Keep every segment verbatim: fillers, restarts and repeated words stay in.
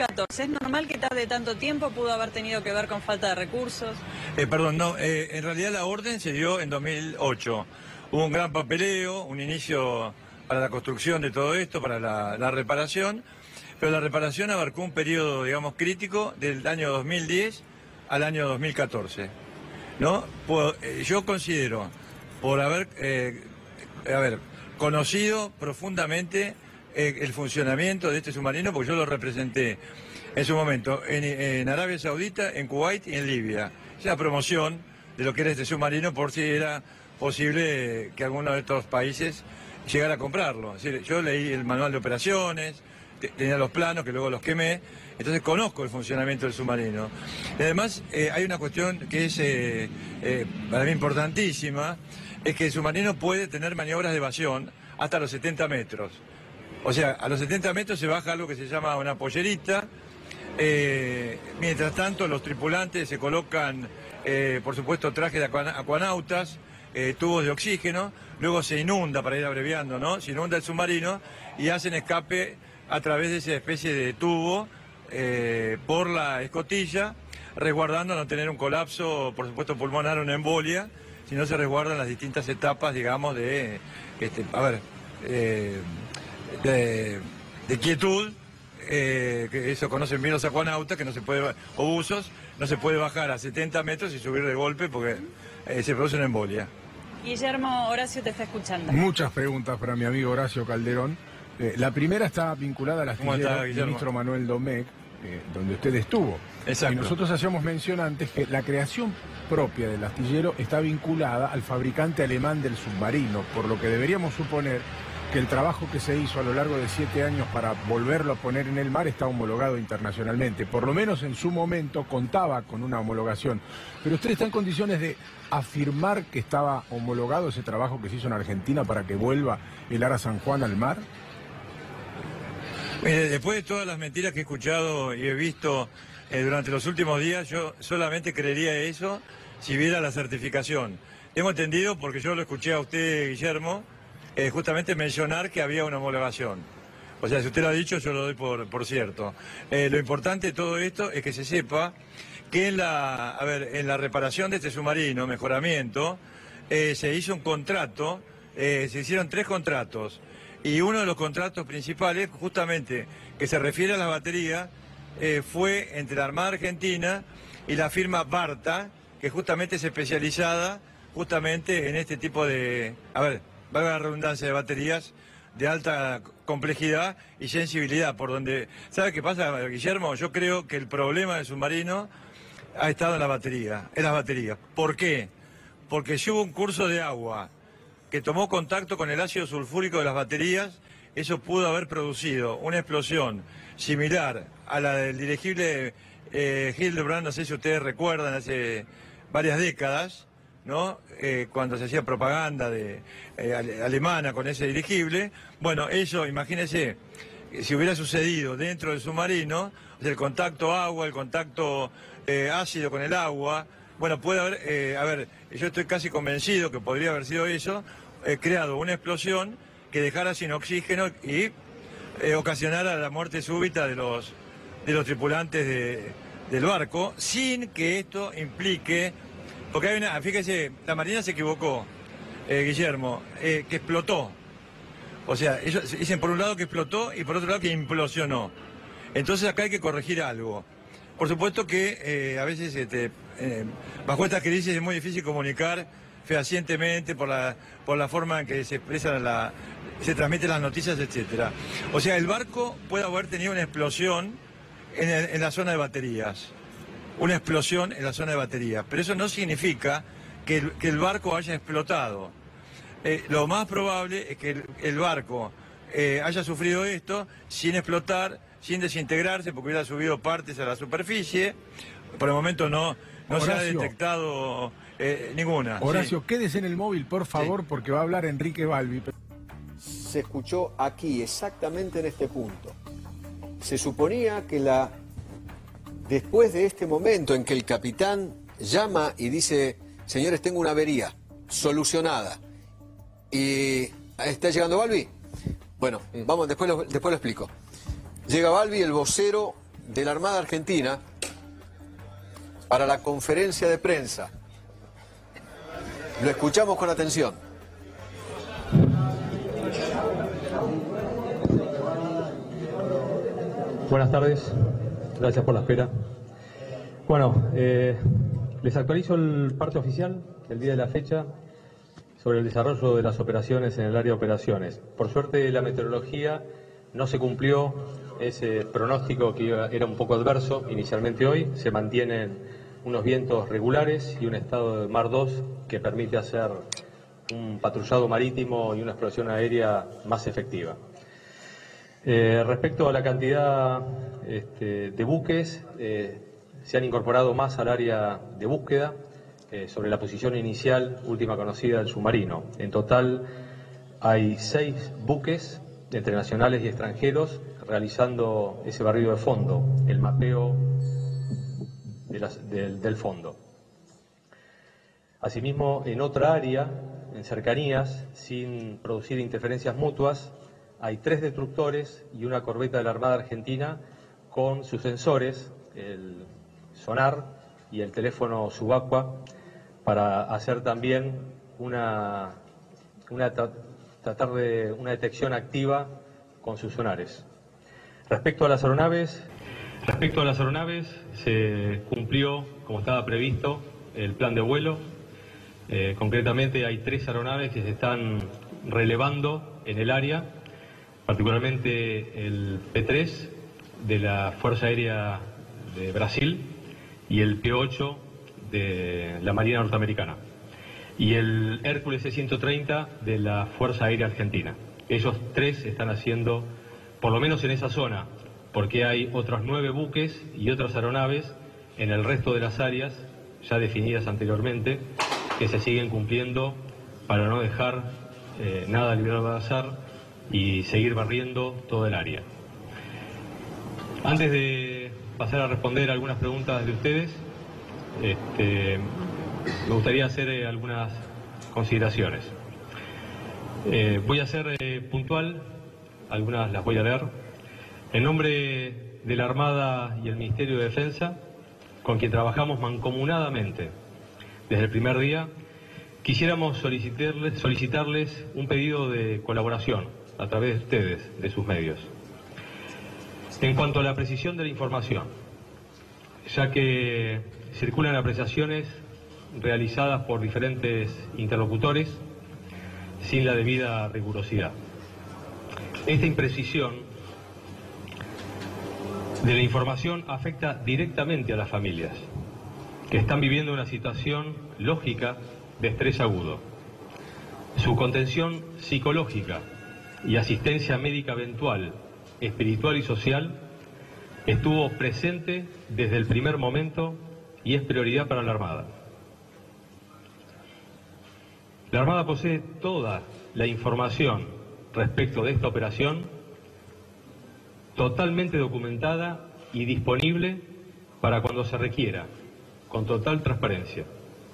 catorce. ¿Es normal que tarde tanto tiempo? ¿Pudo haber tenido que ver con falta de recursos? Eh, perdón, no, eh, en realidad la orden se dio en dos mil ocho. Hubo un gran papeleo, un inicio para la construcción de todo esto, para la, la reparación, pero la reparación abarcó un periodo, digamos, crítico del año dos mil diez al año dos mil catorce. ¿No? Puedo, eh, yo considero, por haber, eh, a ver, conocido profundamente eh, el funcionamiento de este submarino, porque yo lo representé en su momento en, en Arabia Saudita, en Kuwait y en Libia. Es una promoción de lo que era este submarino por si era posible que alguno de estos países llegara a comprarlo. Es decir, yo leí el manual de operaciones, tenía los planos que luego los quemé, entonces conozco el funcionamiento del submarino. Y además eh, hay una cuestión que es eh, eh, para mí importantísima, es que el submarino puede tener maniobras de evasión hasta los setenta metros. O sea, a los setenta metros se baja algo que se llama una pollerita, eh, mientras tanto los tripulantes se colocan, eh, por supuesto, trajes de acuanautas, eh, tubos de oxígeno, luego se inunda, para ir abreviando, ¿no? Se inunda el submarino y hacen escape a través de esa especie de tubo eh, por la escotilla, resguardando no tener un colapso, por supuesto pulmonar o una embolia, sino se resguardan las distintas etapas, digamos, de, este, a ver, eh, de, de quietud, eh, que eso conocen bien los acuanautas, que no se puede, o buzos, no se puede bajar a setenta metros y subir de golpe porque eh, se produce una embolia. Guillermo, Horacio te está escuchando. Muchas preguntas para mi amigo Horacio Calderón. Eh, la primera está vinculada al astillero del ministro Manuel Domecq, eh, donde usted estuvo. Exacto. Y nosotros hacíamos mención antes que la creación propia del astillero está vinculada al fabricante alemán del submarino, por lo que deberíamos suponer que el trabajo que se hizo a lo largo de siete años para volverlo a poner en el mar está homologado internacionalmente. Por lo menos en su momento contaba con una homologación. Pero usted está en condiciones de afirmar que estaba homologado ese trabajo que se hizo en Argentina para que vuelva el Ara San Juan al mar. Mire, después de todas las mentiras que he escuchado y he visto eh, durante los últimos días, yo solamente creería eso si viera la certificación. Tengo entendido, porque yo lo escuché a usted, Guillermo, eh, justamente mencionar que había una homologación. O sea, si usted lo ha dicho, yo lo doy por, por cierto. Eh, lo importante de todo esto es que se sepa que en la, a ver, en la reparación de este submarino, mejoramiento, eh, se hizo un contrato, eh, se hicieron tres contratos. Y uno de los contratos principales, justamente, que se refiere a las baterías, eh, fue entre la Armada Argentina y la firma Barta, que justamente es especializada justamente en este tipo de, a ver, valga la redundancia, de baterías de alta complejidad y sensibilidad, por donde, ¿sabe qué pasa, Guillermo? Yo creo que el problema del submarino ha estado en la batería, en las baterías. ¿Por qué? Porque si hubo un curso de agua que tomó contacto con el ácido sulfúrico de las baterías, eso pudo haber producido una explosión similar a la del dirigible eh, Hildebrand, no sé si ustedes recuerdan, hace varias décadas, ¿no? Eh, cuando se hacía propaganda de, eh, ale, alemana con ese dirigible. Bueno, eso, imagínense, si hubiera sucedido dentro del submarino, o sea, el contacto agua, el contacto eh, ácido con el agua, bueno, puede haber, eh, a ver, yo estoy casi convencido que podría haber sido eso, eh, creado una explosión que dejara sin oxígeno y eh, ocasionara la muerte súbita de los, de los tripulantes de, del barco, sin que esto implique, porque hay una, fíjese, la Marina se equivocó, eh, Guillermo, eh, que explotó. O sea, ellos dicen por un lado que explotó y por otro lado que implosionó. Entonces acá hay que corregir algo. Por supuesto que eh, a veces este, eh, bajo esta crisis es muy difícil comunicar fehacientemente por la, por la forma en que se expresan, la, se transmiten las noticias, etcétera. O sea, el barco puede haber tenido una explosión en, el, en la zona de baterías. Una explosión en la zona de baterías. Pero eso no significa que el, que el barco haya explotado. Eh, lo más probable es que el, el barco eh, haya sufrido esto sin explotar, sin desintegrarse, porque hubiera subido partes a la superficie. Por el momento no, no se ha detectado eh, ninguna. Horacio, sí. Quédese en el móvil, por favor, sí, porque va a hablar Enrique Balbi. Se escuchó aquí, exactamente en este punto. Se suponía que la después de este momento en que el capitán llama y dice, señores, tengo una avería solucionada, y ¿está llegando Balbi? Bueno, vamos, después lo, después lo explico. Llega Balbi, el vocero de la Armada Argentina para la conferencia de prensa. Lo escuchamos con atención. Buenas tardes, gracias por la espera. Bueno, eh, les actualizo el parte oficial del día de la fecha sobre el desarrollo de las operaciones en el área de operaciones. Por suerte la meteorología no se cumplió ese pronóstico que era un poco adverso inicialmente hoy. Se mantienen unos vientos regulares y un estado de mar dos que permite hacer un patrullado marítimo y una exploración aérea más efectiva. Eh, respecto a la cantidad este, de buques, eh, se han incorporado más al área de búsqueda eh, sobre la posición inicial última conocida del submarino. En total hay seis buques entre nacionales y extranjeros realizando ese barrido de fondo, el mapeo de las, del, del fondo. Asimismo, en otra área, en cercanías, sin producir interferencias mutuas, hay tres destructores y una corbeta de la Armada Argentina con sus sensores, el sonar y el teléfono subacua, para hacer también una, una tratar de una detección activa con sus sonares. Respecto a las aeronaves, respecto a las aeronaves se cumplió, como estaba previsto, el plan de vuelo. Eh, concretamente hay tres aeronaves que se están relevando en el área, particularmente el P tres de la Fuerza Aérea de Brasil y el P ocho de la Marina Norteamericana y el Hércules C ciento treinta de la Fuerza Aérea Argentina. Ellos tres están haciendo, por lo menos en esa zona, porque hay otros nueve buques y otras aeronaves en el resto de las áreas ya definidas anteriormente, que se siguen cumpliendo para no dejar eh, nada librado al azar y seguir barriendo todo el área. Antes de pasar a responder algunas preguntas de ustedes, este, me gustaría hacer eh, algunas consideraciones. Eh, voy a ser eh, puntual, algunas las voy a leer. En nombre de la Armada y el Ministerio de Defensa, con quien trabajamos mancomunadamente desde el primer día, quisiéramos solicitarles, solicitarles un pedido de colaboración a través de ustedes, de sus medios. En cuanto a la precisión de la información, ya que circulan apreciaciones realizadas por diferentes interlocutores sin la debida rigurosidad. Esta imprecisión de la información afecta directamente a las familias, que están viviendo una situación lógica de estrés agudo. Su contención psicológica y asistencia médica eventual, espiritual y social estuvo presente desde el primer momento y es prioridad para la Armada. La Armada posee toda la información respecto de esta operación, totalmente documentada y disponible para cuando se requiera, con total transparencia.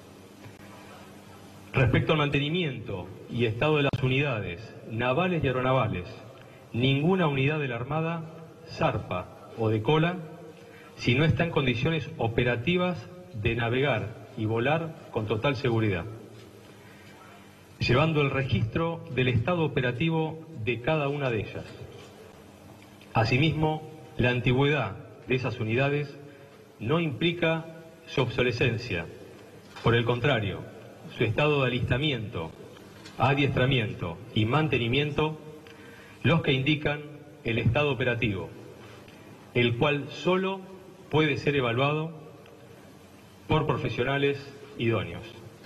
Respecto al mantenimiento y estado de las unidades navales y aeronavales, ninguna unidad de la Armada zarpa o decola si no está en condiciones operativas de navegar y volar con total seguridad, llevando el registro del estado operativo de cada una de ellas. Asimismo, la antigüedad de esas unidades no implica su obsolescencia. Por el contrario, su estado de alistamiento, adiestramiento y mantenimiento, los que indican el estado operativo, el cual solo puede ser evaluado por profesionales idóneos.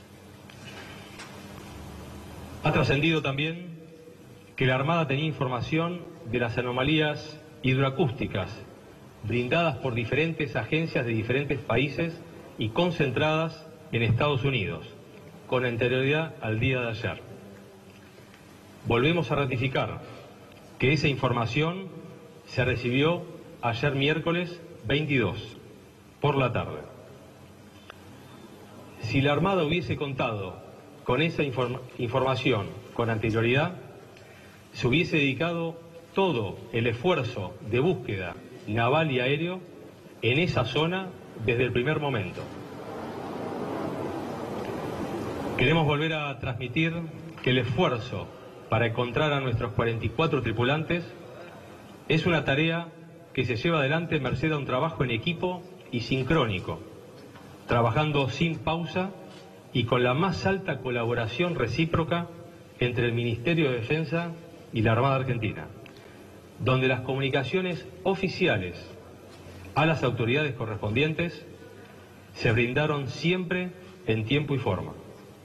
Ha trascendido también que la Armada tenía información de las anomalías hidroacústicas brindadas por diferentes agencias de diferentes países y concentradas en Estados Unidos, con anterioridad al día de ayer. Volvemos a ratificar que esa información se recibió ayer miércoles veintidós, por la tarde. Si la Armada hubiese contado con esa inform- información con anterioridad, se hubiese dedicado todo el esfuerzo de búsqueda naval y aéreo en esa zona desde el primer momento. Queremos volver a transmitir que el esfuerzo para encontrar a nuestros cuarenta y cuatro tripulantes es una tarea que se lleva adelante merced a un trabajo en equipo y sincrónico, trabajando sin pausa y con la más alta colaboración recíproca entre el Ministerio de Defensa y la Armada Argentina, donde las comunicaciones oficiales a las autoridades correspondientes se brindaron siempre en tiempo y forma.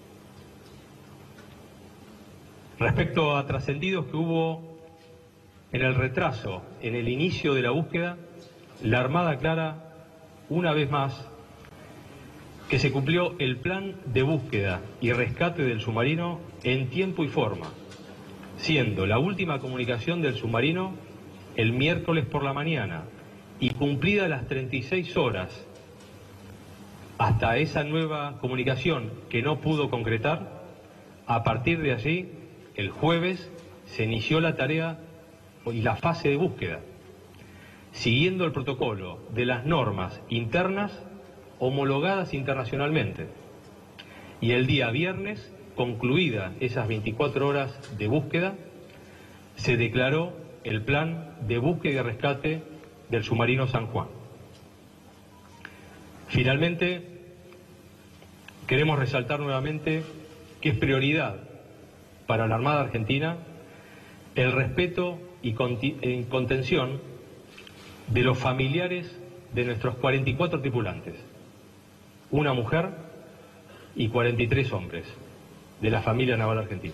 Respecto a trascendidos que hubo en el retraso, en el inicio de la búsqueda, la Armada aclara una vez más que se cumplió el plan de búsqueda y rescate del submarino en tiempo y forma, siendo la última comunicación del submarino el miércoles por la mañana y cumplidas las treinta y seis horas hasta esa nueva comunicación que no pudo concretar. A partir de allí, el jueves, se inició la tarea y la fase de búsqueda, siguiendo el protocolo de las normas internas homologadas internacionalmente. Y el día viernes, concluidas esas veinticuatro horas de búsqueda, se declaró el plan de búsqueda y rescate del submarino San Juan. Finalmente, queremos resaltar nuevamente que es prioridad para la Armada Argentina el respeto y contención de los familiares de nuestros cuarenta y cuatro tripulantes, una mujer y cuarenta y tres hombres de la familia naval argentina.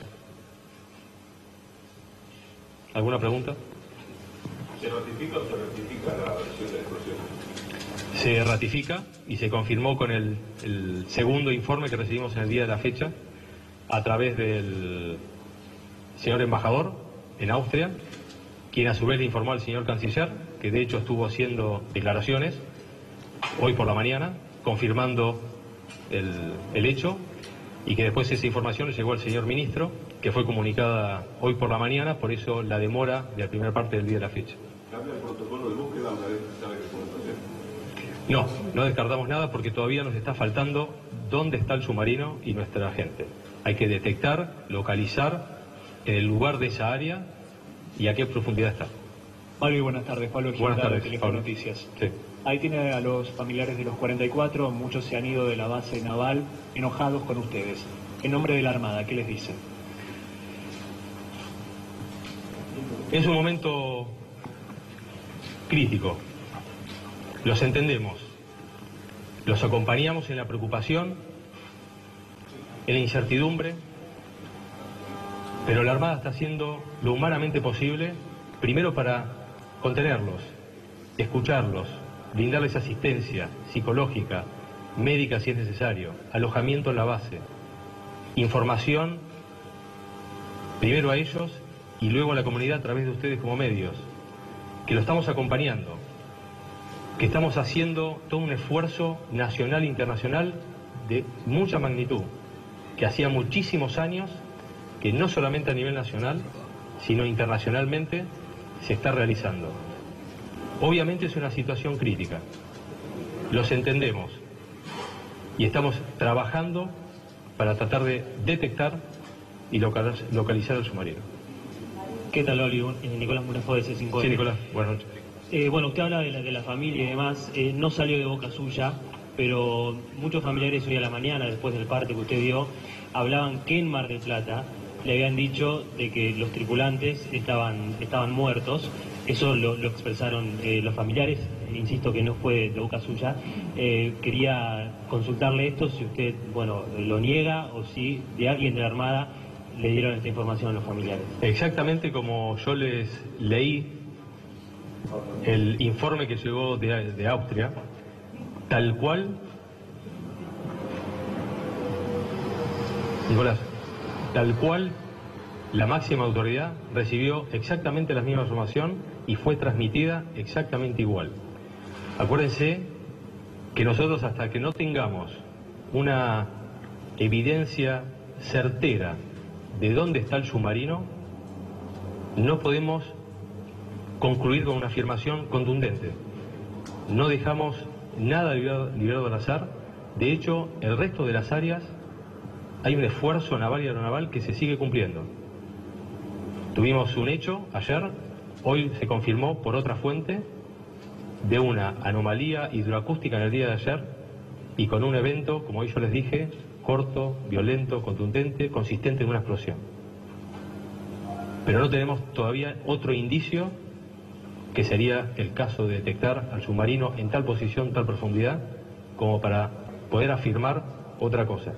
¿Alguna pregunta? ¿Se ratifica o se ratifica la versión de la explosión? Se ratifica y se confirmó con el, el segundo informe que recibimos en el día de la fecha a través del señor embajador en Austria, quien a su vez le informó al señor canciller, que de hecho estuvo haciendo declaraciones hoy por la mañana, confirmando el, el hecho, y que después esa información le llegó al señor ministro, que fue comunicada hoy por la mañana, por eso la demora de la primera parte del día de la fecha. ¿Cambia el protocolo de búsqueda una vez que sabe que fue una explosión? No, no descartamos nada porque todavía nos está faltando dónde está el submarino y nuestra gente. Hay que detectar, localizar el lugar de esa área y a qué profundidad está. Pablo, buenas tardes. Pablo Gil, Buenas tardes, Telefe Pablo. Noticias. Sí. Ahí tiene a los familiares de los cuarenta y cuatro, muchos se han ido de la base naval enojados con ustedes. En nombre de la Armada, ¿qué les dicen? Es un momento crítico. Los entendemos. Los acompañamos en la preocupación, en la incertidumbre, pero la Armada está haciendo lo humanamente posible, primero para contenerlos, escucharlos, brindarles asistencia psicológica, médica si es necesario, alojamiento en la base, información, primero a ellos y luego a la comunidad a través de ustedes como medios, que lo estamos acompañando, que estamos haciendo todo un esfuerzo nacional e internacional de mucha magnitud, que hacía muchísimos años que no solamente a nivel nacional, sino internacionalmente se está realizando. Obviamente es una situación crítica, los entendemos y estamos trabajando para tratar de detectar y localizar el submarino. ¿Qué tal, Oli? Nicolás Murafo de C cinco N. Sí, Nicolás, buenas noches. Eh, bueno, usted habla de la, de la familia y demás, eh, no salió de boca suya, pero muchos familiares hoy a la mañana, después del parte que usted dio, hablaban que en Mar del Plata le habían dicho de que los tripulantes estaban, estaban muertos. Eso lo, lo expresaron eh, los familiares, insisto que no fue de boca suya. Eh, quería consultarle esto, si usted, bueno, lo niega o si de alguien de la Armada le dieron esta información a los familiares. Exactamente como yo les leí el informe que llegó de, de Austria, tal cual, Nicolás, tal cual la máxima autoridad recibió exactamente la misma información y fue transmitida exactamente igual. Acuérdense que nosotros, hasta que no tengamos una evidencia certera de dónde está el submarino, no podemos concluir con una afirmación contundente. no dejamos nada liberado, liberado al azar. De hecho, el resto de las áreas hay un esfuerzo naval y aeronaval que se sigue cumpliendo. Tuvimos un hecho ayer, hoy se confirmó por otra fuente, de una anomalía hidroacústica en el día de ayer y con un evento, como hoy yo les dije, corto, violento, contundente, consistente en una explosión. Pero no tenemos todavía otro indicio, que sería el caso de detectar al submarino en tal posición, tal profundidad, como para poder afirmar otra cosa.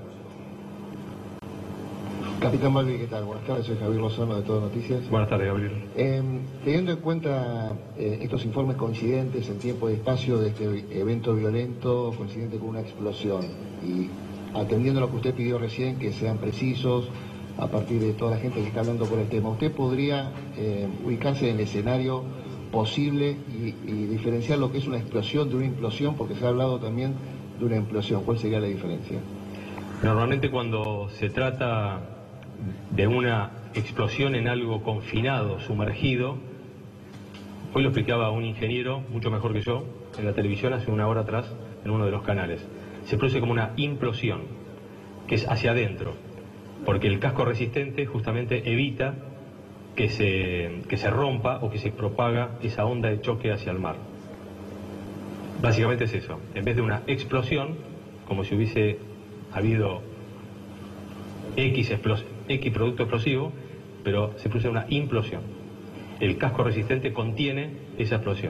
Capitán Balbi, ¿qué tal? Buenas tardes, soy Javier Lozano de Todo Noticias. Buenas tardes, Gabriel. Eh, teniendo en cuenta eh, estos informes coincidentes en tiempo y espacio de este evento violento coincidente con una explosión y atendiendo lo que usted pidió recién, que sean precisos a partir de toda la gente que está hablando por el tema, ¿usted podría eh, ubicarse en el escenario posible y, y diferenciar lo que es una explosión de una implosión? Porque se ha hablado también de una implosión. ¿Cuál sería la diferencia? Normalmente cuando se trata de una explosión en algo confinado, sumergido, hoy lo explicaba un ingeniero, mucho mejor que yo, en la televisión hace una hora atrás, en uno de los canales. Se produce como una implosión, que es hacia adentro, porque el casco resistente justamente evita que se, que se rompa o que se propaga esa onda de choque hacia el mar. Básicamente es eso, en vez de una explosión, como si hubiese habido X, X producto explosivo, pero se produce una implosión. El casco resistente contiene esa explosión.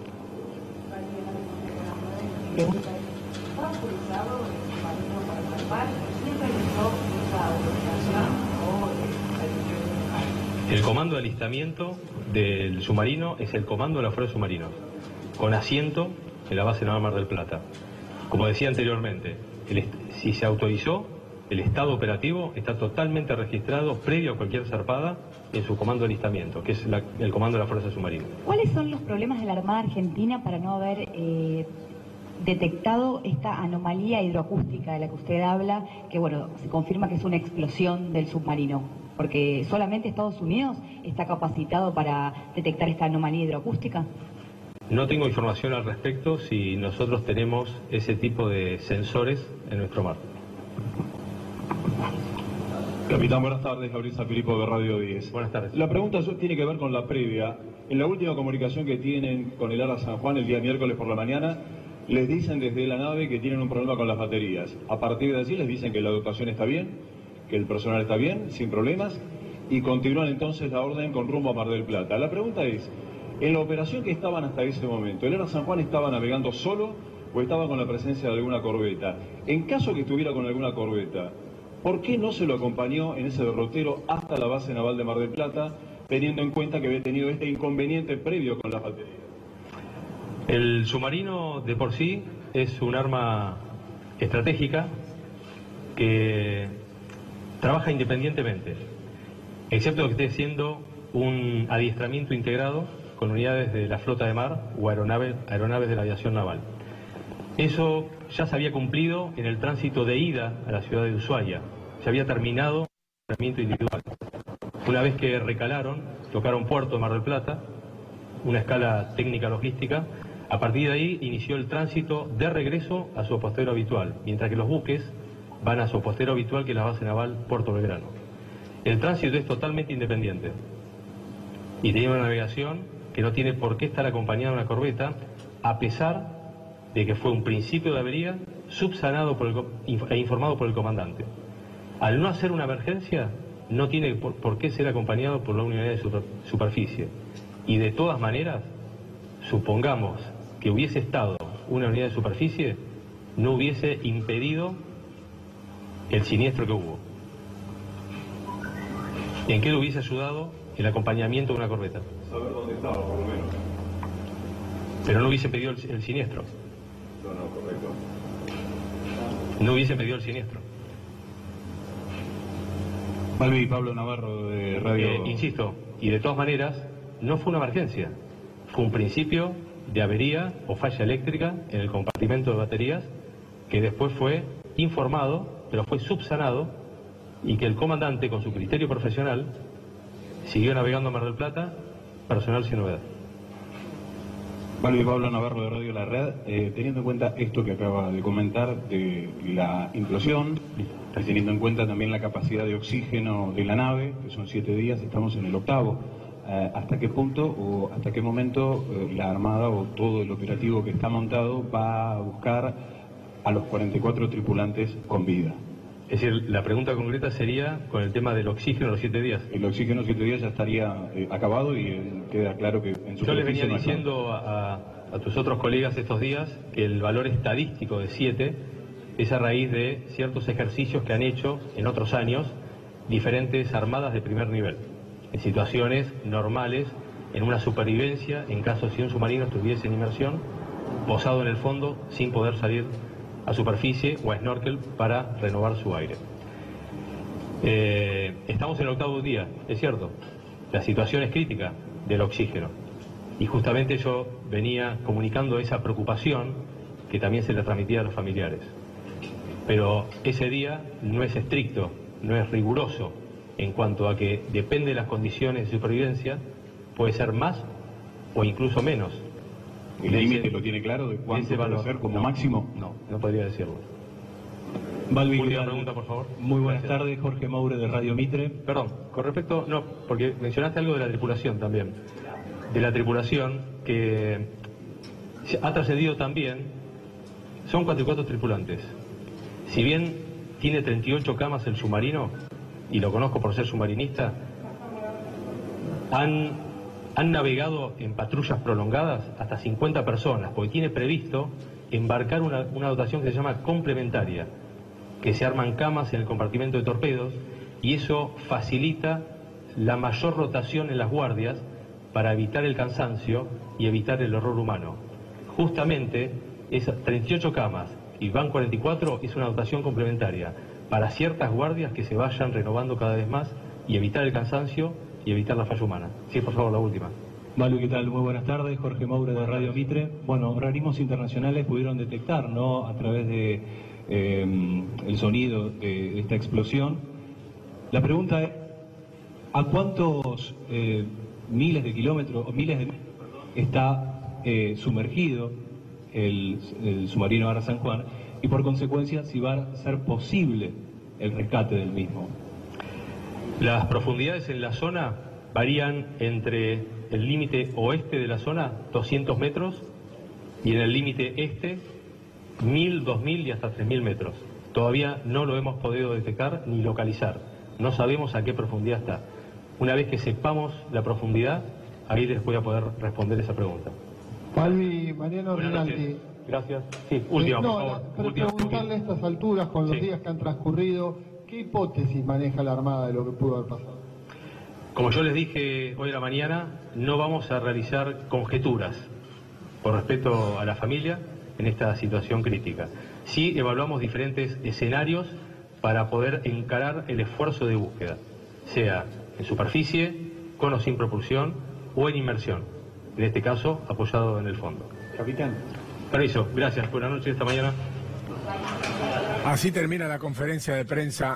El comando de alistamiento del submarino es el comando de la Fuerza de Submarinos, con asiento en la base naval Mar del Plata. Como decía anteriormente, el, si se autorizó, el estado operativo está totalmente registrado previo a cualquier zarpada en su comando de alistamiento, que es la, el comando de la Fuerza Submarina. ¿Cuáles son los problemas de la Armada Argentina para no haber eh, detectado esta anomalía hidroacústica de la que usted habla, que bueno, se confirma que es una explosión del submarino? Porque solamente Estados Unidos está capacitado para detectar esta anomalía hidroacústica. No tengo información al respecto si nosotros tenemos ese tipo de sensores en nuestro mar. Capitán, buenas tardes. Gabriel Sanfilippo de Radio diez. Buenas tardes. La pregunta tiene que ver con la previa. En la última comunicación que tienen con el ARA San Juan el día miércoles por la mañana, les dicen desde la nave que tienen un problema con las baterías. A partir de allí les dicen que la dotación está bien, que el personal está bien, sin problemas, y continúan entonces la orden con rumbo a Mar del Plata. La pregunta es, en la operación que estaban hasta ese momento, ¿el ARA San Juan estaba navegando solo o estaba con la presencia de alguna corbeta? En caso que estuviera con alguna corbeta, ¿por qué no se lo acompañó en ese derrotero hasta la base naval de Mar del Plata, teniendo en cuenta que había tenido este inconveniente previo con las baterías? El submarino de por sí es un arma estratégica que trabaja independientemente, excepto que esté siendo un adiestramiento integrado con unidades de la flota de mar o aeronaves, aeronaves de la aviación naval. Eso ya se había cumplido en el tránsito de ida a la ciudad de Ushuaia. Se había terminado el entrenamiento individual. Una vez que recalaron, tocaron puerto de Mar del Plata, una escala técnica logística, a partir de ahí inició el tránsito de regreso a su apostero habitual, mientras que los buques van a su apostero habitual, que es la base naval Puerto Belgrano. El tránsito es totalmente independiente y tiene una navegación que no tiene por qué estar acompañada de una corbeta, a pesar de que fue un principio de avería subsanado por el, e informado por el comandante. Al no hacer una emergencia, no tiene por, por qué ser acompañado por la unidad de super, superficie. Y de todas maneras, supongamos que hubiese estado una unidad de superficie, no hubiese impedido el siniestro que hubo. ¿En qué le hubiese ayudado el acompañamiento de una corbeta? Saber dónde estaba, por lo menos. Pero no hubiese impedido el, el siniestro. No, no, correcto. No hubiese impedido el siniestro. Balbi, Pablo Navarro de Radio... Eh, insisto, y de todas maneras, no fue una emergencia. Fue un principio de avería o falla eléctrica en el compartimento de baterías, que después fue informado, pero fue subsanado, y que el comandante, con su criterio profesional, siguió navegando a Mar del Plata, personal sin novedad. Balbi, Pablo Navarro de Radio La Red, eh, teniendo en cuenta esto que acaba de comentar de la implosión, teniendo en cuenta también la capacidad de oxígeno de la nave, que son siete días, estamos en el octavo, eh, ¿hasta qué punto o hasta qué momento eh, la Armada o todo el operativo que está montado va a buscar a los cuarenta y cuatro tripulantes con vida? Es decir, la pregunta concreta sería con el tema del oxígeno los siete días. El oxígeno siete días ya estaría eh, acabado y eh, queda claro que en su Yo les venía no diciendo a, a tus otros colegas estos días que el valor estadístico de siete es a raíz de ciertos ejercicios que han hecho en otros años diferentes armadas de primer nivel, en situaciones normales, en una supervivencia, en caso si un submarino estuviese en inmersión, posado en el fondo sin poder salir a superficie o a snorkel para renovar su aire. Eh, estamos en el octavo día, es cierto, la situación es crítica del oxígeno y justamente yo venía comunicando esa preocupación que también se le transmitía a los familiares. Pero ese día no es estricto, no es riguroso en cuanto a que depende de las condiciones de supervivencia, puede ser más o incluso menos. ¿El límite lo tiene claro de cuánto va a ser como no, máximo? No, no podría decirlo. Balbi, Última pregunta, por favor. Muy buenas Gracias. tardes, Jorge Maure de Radio Mitre. Perdón, con respecto, no, porque mencionaste algo de la tripulación también. De la tripulación que ha trascendido también, son cuarenta y cuatro tripulantes. Si bien tiene treinta y ocho camas el submarino, y lo conozco por ser submarinista, han, han navegado en patrullas prolongadas hasta cincuenta personas, porque tiene previsto embarcar una, una dotación que se llama complementaria, que se arman camas en el compartimento de torpedos, y eso facilita la mayor rotación en las guardias para evitar el cansancio y evitar el error humano. Justamente esas treinta y ocho camas y van cuarenta y cuatro es una dotación complementaria para ciertas guardias que se vayan renovando cada vez más y evitar el cansancio y evitar la falla humana. Sí, por favor, la última. Balbi, ¿qué tal? Muy buenas tardes, Jorge Maure de Radio Mitre. Bueno, organismos internacionales pudieron detectar, ¿no?, a través de eh, el sonido de esta explosión. La pregunta es, ¿a cuántos eh, miles de kilómetros, o miles de metros, perdón, está eh, sumergido el, el submarino Ara San Juan? Y por consecuencia, si va a ser posible el rescate del mismo. Las profundidades en la zona varían entre el límite oeste de la zona, doscientos metros, y en el límite este, mil, dos mil y hasta tres mil metros. Todavía no lo hemos podido detectar ni localizar. No sabemos a qué profundidad está. Una vez que sepamos la profundidad, ahí les voy a poder responder esa pregunta. Balbi, Mariano Rinaldi. Gracias. Sí, última, eh, no, por favor. Pero última, preguntarle a estas alturas, con los sí. días que han transcurrido, ¿qué hipótesis maneja la Armada de lo que pudo haber pasado? Como yo les dije hoy a la mañana, no vamos a realizar conjeturas por respeto a la familia en esta situación crítica. Sí evaluamos diferentes escenarios para poder encarar el esfuerzo de búsqueda, sea en superficie, con o sin propulsión o en inmersión, en este caso apoyado en el fondo. Capitán. Permiso, gracias, buenas noches, esta mañana. Así termina la conferencia de prensa.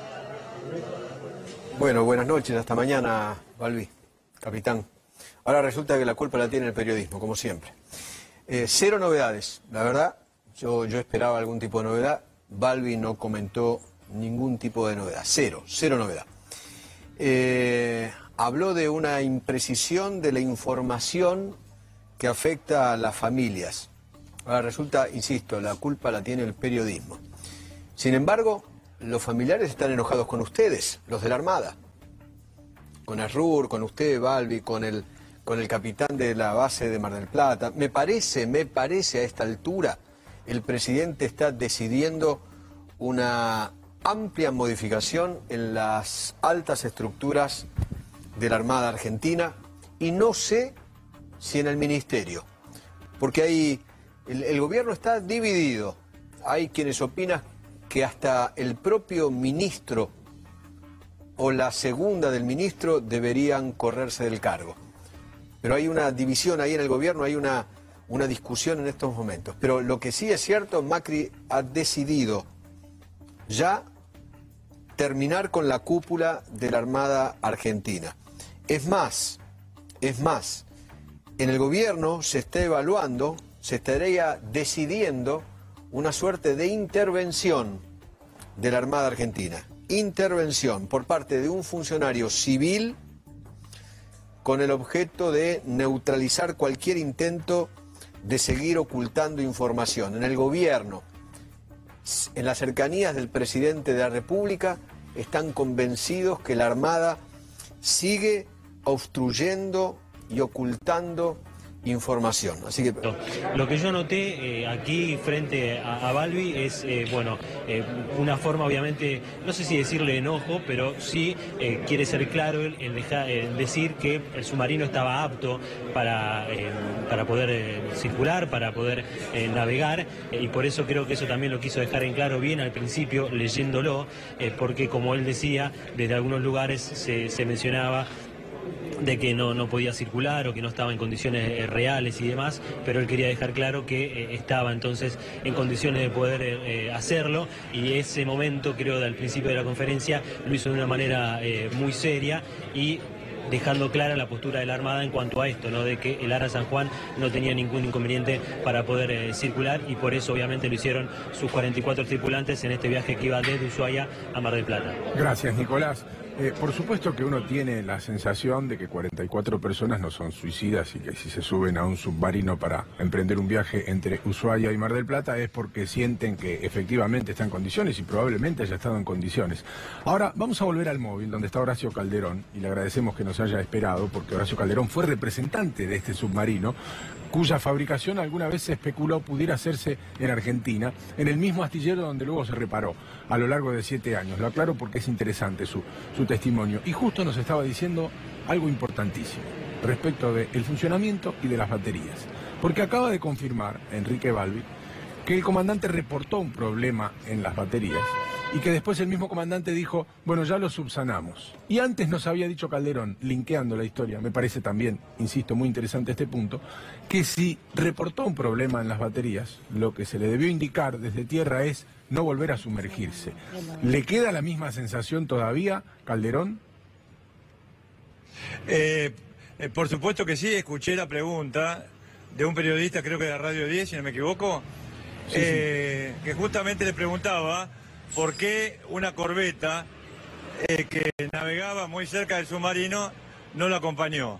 Bueno, buenas noches, hasta mañana, Balbi, capitán. Ahora resulta que la culpa la tiene el periodismo, como siempre. Eh, cero novedades, la verdad, yo, yo esperaba algún tipo de novedad. Balbi no comentó ningún tipo de novedad, cero, cero novedad. Eh, habló de una imprecisión de la información que afecta a las familias. Ahora resulta, insisto, la culpa la tiene el periodismo. Sin embargo, los familiares están enojados con ustedes, los de la Armada. Con Asrur, con usted, Balbi, con el, con el capitán de la base de Mar del Plata. Me parece, me parece a esta altura, el presidente está decidiendo una amplia modificación en las altas estructuras de la Armada Argentina y no sé si en el Ministerio, porque hay, el, el gobierno está dividido. Hay quienes opinan que hasta el propio ministro o la segunda del ministro deberían correrse del cargo. Pero hay una división ahí en el gobierno, hay una, una discusión en estos momentos. Pero lo que sí es cierto, Macri ha decidido ya terminar con la cúpula de la Armada Argentina. Es más, es más, en el gobierno se está evaluando, se estaría decidiendo una suerte de intervención de la Armada Argentina. Intervención por parte de un funcionario civil con el objeto de neutralizar cualquier intento de seguir ocultando información. En el gobierno, en las cercanías del presidente de la República, están convencidos que la Armada sigue obstruyendo y ocultando información. Así que lo que yo noté eh, aquí frente a, a Balbi es, eh, bueno, eh, una forma obviamente, no sé si decirle enojo, pero sí eh, quiere ser claro en, en, dejar, en decir que el submarino estaba apto para, eh, para poder eh, circular, para poder eh, navegar, eh, y por eso creo que eso también lo quiso dejar en claro bien al principio, leyéndolo, eh, porque como él decía, desde algunos lugares se, se mencionaba de que no, no podía circular o que no estaba en condiciones eh, reales y demás, pero él quería dejar claro que eh, estaba entonces en condiciones de poder eh, hacerlo, y ese momento, creo, del principio de la conferencia lo hizo de una manera eh, muy seria y dejando clara la postura de la Armada en cuanto a esto, ¿no? De que el Ara San Juan no tenía ningún inconveniente para poder eh, circular, y por eso obviamente lo hicieron sus cuarenta y cuatro tripulantes en este viaje que iba desde Ushuaia a Mar del Plata. Gracias, Nicolás. Eh, por supuesto que uno tiene la sensación de que cuarenta y cuatro personas no son suicidas y que si se suben a un submarino para emprender un viaje entre Ushuaia y Mar del Plata es porque sienten que efectivamente está en condiciones y probablemente haya estado en condiciones. Ahora vamos a volver al móvil donde está Horacio Calderón, y le agradecemos que nos haya esperado porque Horacio Calderón fue representante de este submarino cuya fabricación alguna vez se especuló pudiera hacerse en Argentina, en el mismo astillero donde luego se reparó a lo largo de siete años. Lo aclaro porque es interesante su, su testimonio. Y justo nos estaba diciendo algo importantísimo respecto del funcionamiento y de las baterías. Porque acaba de confirmar Enrique Balbi que el comandante reportó un problema en las baterías y que después el mismo comandante dijo, bueno, ya lo subsanamos. Y antes nos había dicho Calderón, linkeando la historia, me parece también, insisto, muy interesante este punto, que si reportó un problema en las baterías, lo que se le debió indicar desde tierra es no volver a sumergirse. ¿Le queda la misma sensación todavía, Calderón? Eh, eh, por supuesto que sí, escuché la pregunta de un periodista, creo que de Radio diez, si no me equivoco, sí, eh, sí. que justamente le preguntaba por qué una corbeta eh, que navegaba muy cerca del submarino no lo acompañó.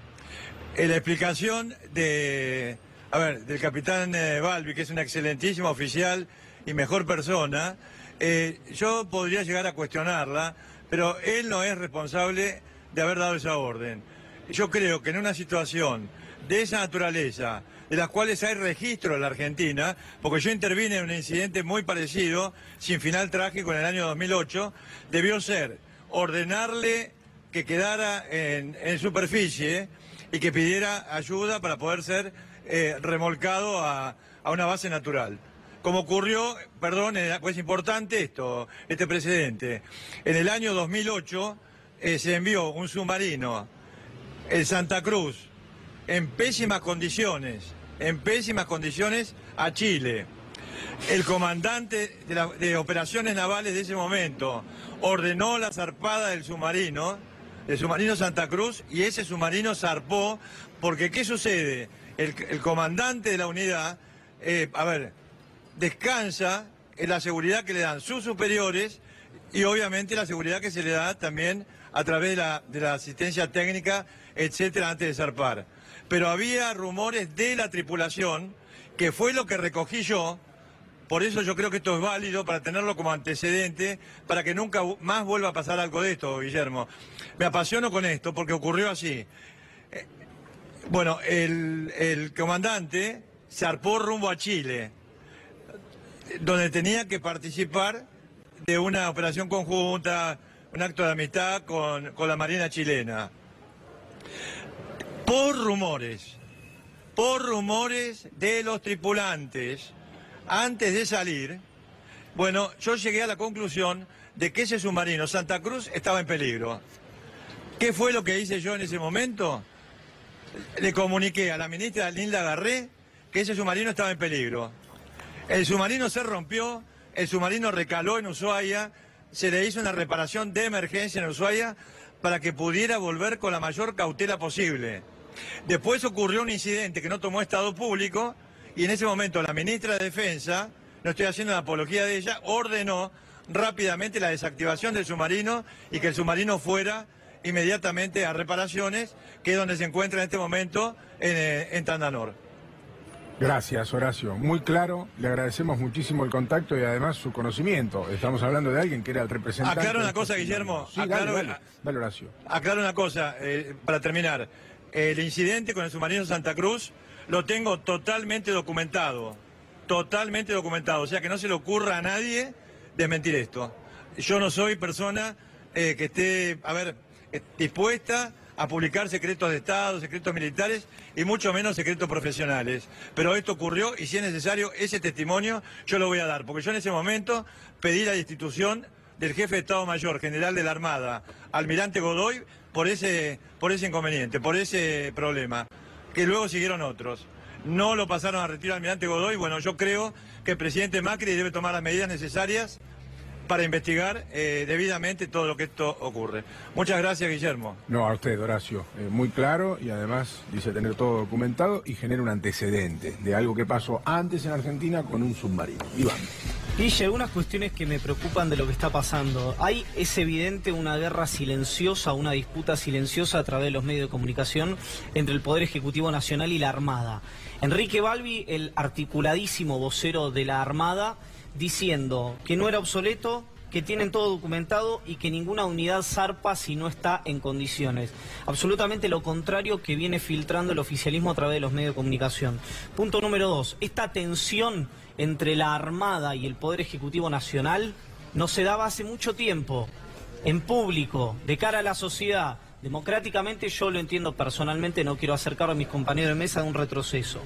Eh, la explicación de, a ver, del capitán eh, Balbi, que es un excelentísimo oficial y mejor persona, eh, yo podría llegar a cuestionarla, pero él no es responsable de haber dado esa orden. Yo creo que en una situación de esa naturaleza, de las cuales hay registro en la Argentina, porque yo intervine en un incidente muy parecido, sin final trágico, en el año dos mil ocho, debió ser ordenarle que quedara en, en superficie y que pidiera ayuda para poder ser eh, remolcado a, a una base natural. Como ocurrió, perdón, es importante esto, este precedente. En el año dos mil ocho eh, se envió un submarino, el Santa Cruz, en pésimas condiciones, en pésimas condiciones a Chile. El comandante de, la, de operaciones navales de ese momento ordenó la zarpada del submarino, del submarino Santa Cruz, y ese submarino zarpó porque, ¿qué sucede? El, el comandante de la unidad, eh, a ver, descansa en la seguridad que le dan sus superiores y obviamente la seguridad que se le da también a través de la, de la asistencia técnica, etcétera, antes de zarpar. Pero había rumores de la tripulación, que fue lo que recogí yo, por eso yo creo que esto es válido para tenerlo como antecedente, para que nunca más vuelva a pasar algo de esto, Guillermo. Me apasiono con esto porque ocurrió así. Eh, bueno, el, el comandante zarpó rumbo a Chile, donde tenía que participar de una operación conjunta, un acto de amistad con, con la Marina chilena. Por rumores, por rumores de los tripulantes, antes de salir, bueno, yo llegué a la conclusión de que ese submarino, Santa Cruz, estaba en peligro. ¿Qué fue lo que hice yo en ese momento? Le comuniqué a la ministra Linda Garré que ese submarino estaba en peligro. El submarino se rompió, el submarino recaló en Ushuaia, se le hizo una reparación de emergencia en Ushuaia para que pudiera volver con la mayor cautela posible. Después ocurrió un incidente que no tomó estado público y en ese momento la ministra de Defensa, no estoy haciendo la apología de ella, ordenó rápidamente la desactivación del submarino y que el submarino fuera inmediatamente a reparaciones, que es donde se encuentra en este momento en, en Tandanor. Gracias, Horacio. Muy claro, le agradecemos muchísimo el contacto y además su conocimiento. Estamos hablando de alguien que era el representante... Aclaro una cosa, Guillermo. Sí, aclaro, dale, dale, dale, Horacio. Aclaro una cosa, eh, para terminar. El incidente con el submarino Santa Cruz lo tengo totalmente documentado. Totalmente documentado. O sea, que no se le ocurra a nadie desmentir esto. Yo no soy persona eh, que esté, a ver, dispuesta a publicar secretos de Estado, secretos militares y mucho menos secretos profesionales. Pero esto ocurrió y si es necesario ese testimonio yo lo voy a dar, porque yo en ese momento pedí la destitución del jefe de Estado Mayor, general de la Armada, almirante Godoy, por ese, por ese inconveniente, por ese problema, que luego siguieron otros. No lo pasaron a retiro al almirante Godoy. Bueno, yo creo que el presidente Macri debe tomar las medidas necesarias para investigar eh, debidamente todo lo que esto ocurre. Muchas gracias, Guillermo. No, a usted, Horacio. Eh, muy claro y además dice tener todo documentado y genera un antecedente de algo que pasó antes en Argentina con un submarino. Iván. Guille, algunas cuestiones que me preocupan de lo que está pasando. Hay, es evidente, una guerra silenciosa, una disputa silenciosa a través de los medios de comunicación entre el Poder Ejecutivo Nacional y la Armada. Enrique Balbi, el articuladísimo vocero de la Armada, diciendo que no era obsoleto, que tienen todo documentado y que ninguna unidad zarpa si no está en condiciones. Absolutamente lo contrario que viene filtrando el oficialismo a través de los medios de comunicación. Punto número dos, esta tensión entre la Armada y el Poder Ejecutivo Nacional no se daba hace mucho tiempo, en público, de cara a la sociedad. Democráticamente yo lo entiendo personalmente, no quiero hacer cargo a mis compañeros de mesa de un retroceso.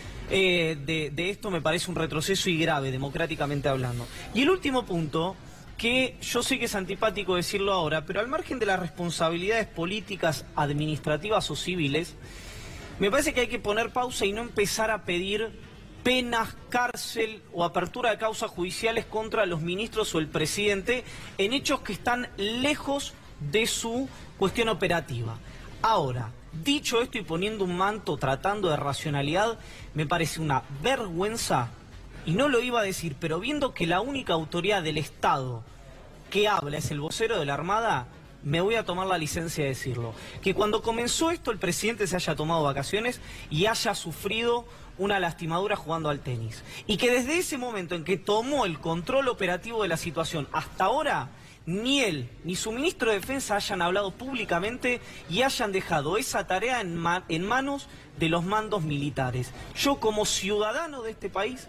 Eh, de, de esto me parece un retroceso y grave, democráticamente hablando. Y el último punto, que yo sé que es antipático decirlo ahora, pero al margen de las responsabilidades políticas, administrativas o civiles, me parece que hay que poner pausa y no empezar a pedir penas, cárcel o apertura de causas judiciales contra los ministros o el presidente en hechos que están lejos de su cuestión operativa. Ahora, dicho esto y poniendo un manto tratando de racionalidad, me parece una vergüenza, y no lo iba a decir, pero viendo que la única autoridad del Estado que habla es el vocero de la Armada, me voy a tomar la licencia de decirlo. Que cuando comenzó esto el presidente se haya tomado vacaciones y haya sufrido una lastimadura jugando al tenis. Y que desde ese momento en que tomó el control operativo de la situación hasta ahora, ni él ni su ministro de Defensa hayan hablado públicamente y hayan dejado esa tarea en, ma en manos de los mandos militares. Yo como ciudadano de este país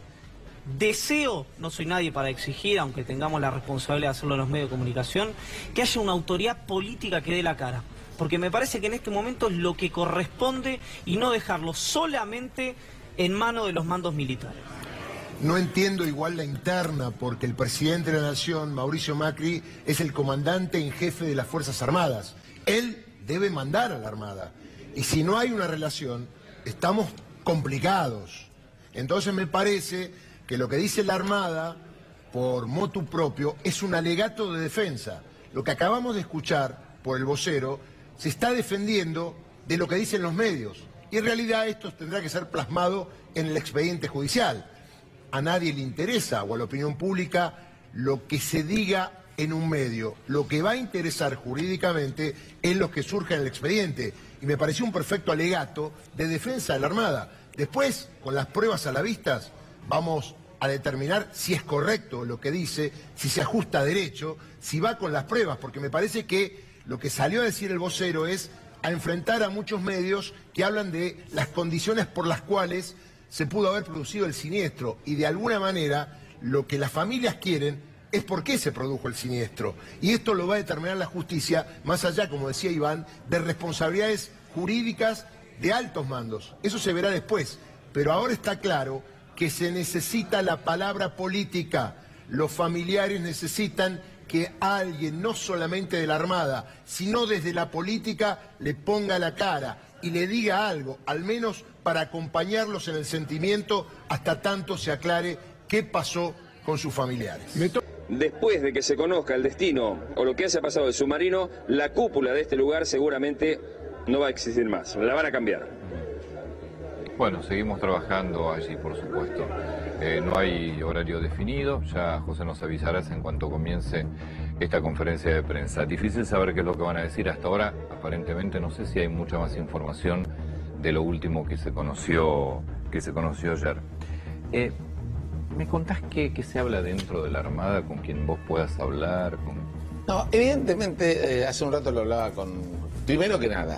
deseo, no soy nadie para exigir, aunque tengamos la responsabilidad de hacerlo en los medios de comunicación, que haya una autoridad política que dé la cara. Porque me parece que en este momento es lo que corresponde y no dejarlo solamente en manos de los mandos militares. No entiendo igual la interna, porque el presidente de la Nación, Mauricio Macri, es el comandante en jefe de las Fuerzas Armadas. Él debe mandar a la Armada. Y si no hay una relación, estamos complicados. Entonces me parece que lo que dice la Armada, por motu propio, es un alegato de defensa. Lo que acabamos de escuchar por el vocero se está defendiendo de lo que dicen los medios. Y en realidad esto tendrá que ser plasmado en el expediente judicial. A nadie le interesa, o a la opinión pública, lo que se diga en un medio. Lo que va a interesar jurídicamente es lo que surja en el expediente. Y me pareció un perfecto alegato de defensa de la Armada. Después, con las pruebas a la vista, vamos a determinar si es correcto lo que dice, si se ajusta a derecho, si va con las pruebas, porque me parece que lo que salió a decir el vocero es a enfrentar a muchos medios que hablan de las condiciones por las cuales se pudo haber producido el siniestro, y de alguna manera lo que las familias quieren es por qué se produjo el siniestro. Y esto lo va a determinar la justicia, más allá, como decía Iván, de responsabilidades jurídicas de altos mandos. Eso se verá después, pero ahora está claro que se necesita la palabra política. Los familiares necesitan que alguien, no solamente de la Armada, sino desde la política, le ponga la cara y le diga algo, al menos para acompañarlos en el sentimiento hasta tanto se aclare qué pasó con sus familiares. Después de que se conozca el destino o lo que haya pasado del submarino, la cúpula de este lugar seguramente no va a existir más, la van a cambiar. Bueno, seguimos trabajando allí, por supuesto. Eh, no hay horario definido, ya José nos avisarás en cuanto comience esta conferencia de prensa. Difícil saber qué es lo que van a decir hasta ahora, aparentemente no sé si hay mucha más información de lo último que se conoció, que se conoció ayer. Eh, ¿Me contás qué, qué se habla dentro de la Armada, con quien vos puedas hablar? Con... No, evidentemente, eh, hace un rato lo hablaba con... Primero que nada,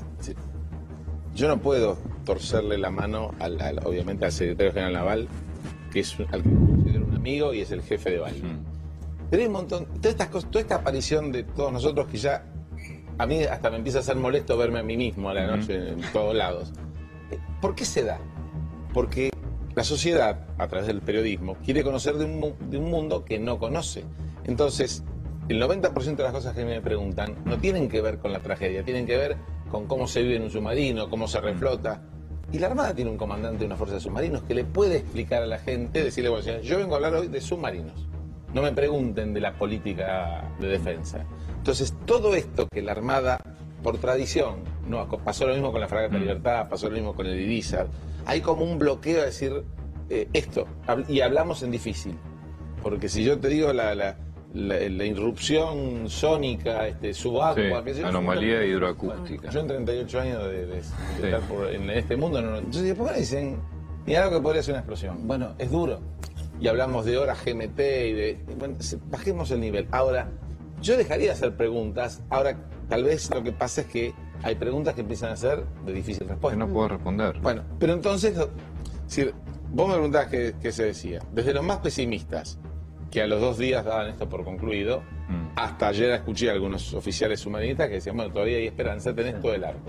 yo no puedo torcerle la mano, al, al, obviamente, al secretario general naval, que es al que considero un amigo y es el jefe de Bahía. Mm. Pero hay un montón, todas estas cosas, toda esta aparición de todos nosotros que ya, a mí hasta me empieza a ser molesto verme a mí mismo a la noche mm. en todos lados. ¿Por qué se da? Porque la sociedad, a través del periodismo, quiere conocer de un, de un mundo que no conoce. Entonces, el noventa por ciento de las cosas que me preguntan no tienen que ver con la tragedia, tienen que ver con cómo se vive en un submarino, cómo se reflota. Y la Armada tiene un comandante de una fuerza de submarinos que le puede explicar a la gente, decirle, bueno, señor, yo vengo a hablar hoy de submarinos. No me pregunten de la política de defensa. Entonces, todo esto que la Armada, por tradición, no pasó lo mismo con la Fragata Libertad, pasó lo mismo con el Irizar, hay como un bloqueo a decir eh, esto, y hablamos en difícil. Porque si yo te digo la... la La, la irrupción sónica, este, subagua, sí, anomalía yo, hidroacústica. Yo en treinta y ocho años de, de, de sí. estar por, en este mundo, no, no, entonces ¿por qué dicen? Mira algo que podría ser una explosión. Bueno, es duro. Y hablamos de horas G M T y de... Bueno, bajemos el nivel. Ahora, yo dejaría de hacer preguntas. Ahora, tal vez lo que pasa es que hay preguntas que empiezan a ser de difícil respuesta. Que no puedo responder. Bueno, pero entonces, si vos me preguntabas qué, qué se decía. Desde los más pesimistas, que a los dos días daban esto por concluido, mm. hasta ayer escuché a algunos oficiales submarinistas que decían, bueno, todavía hay esperanza, tenés todo el arco.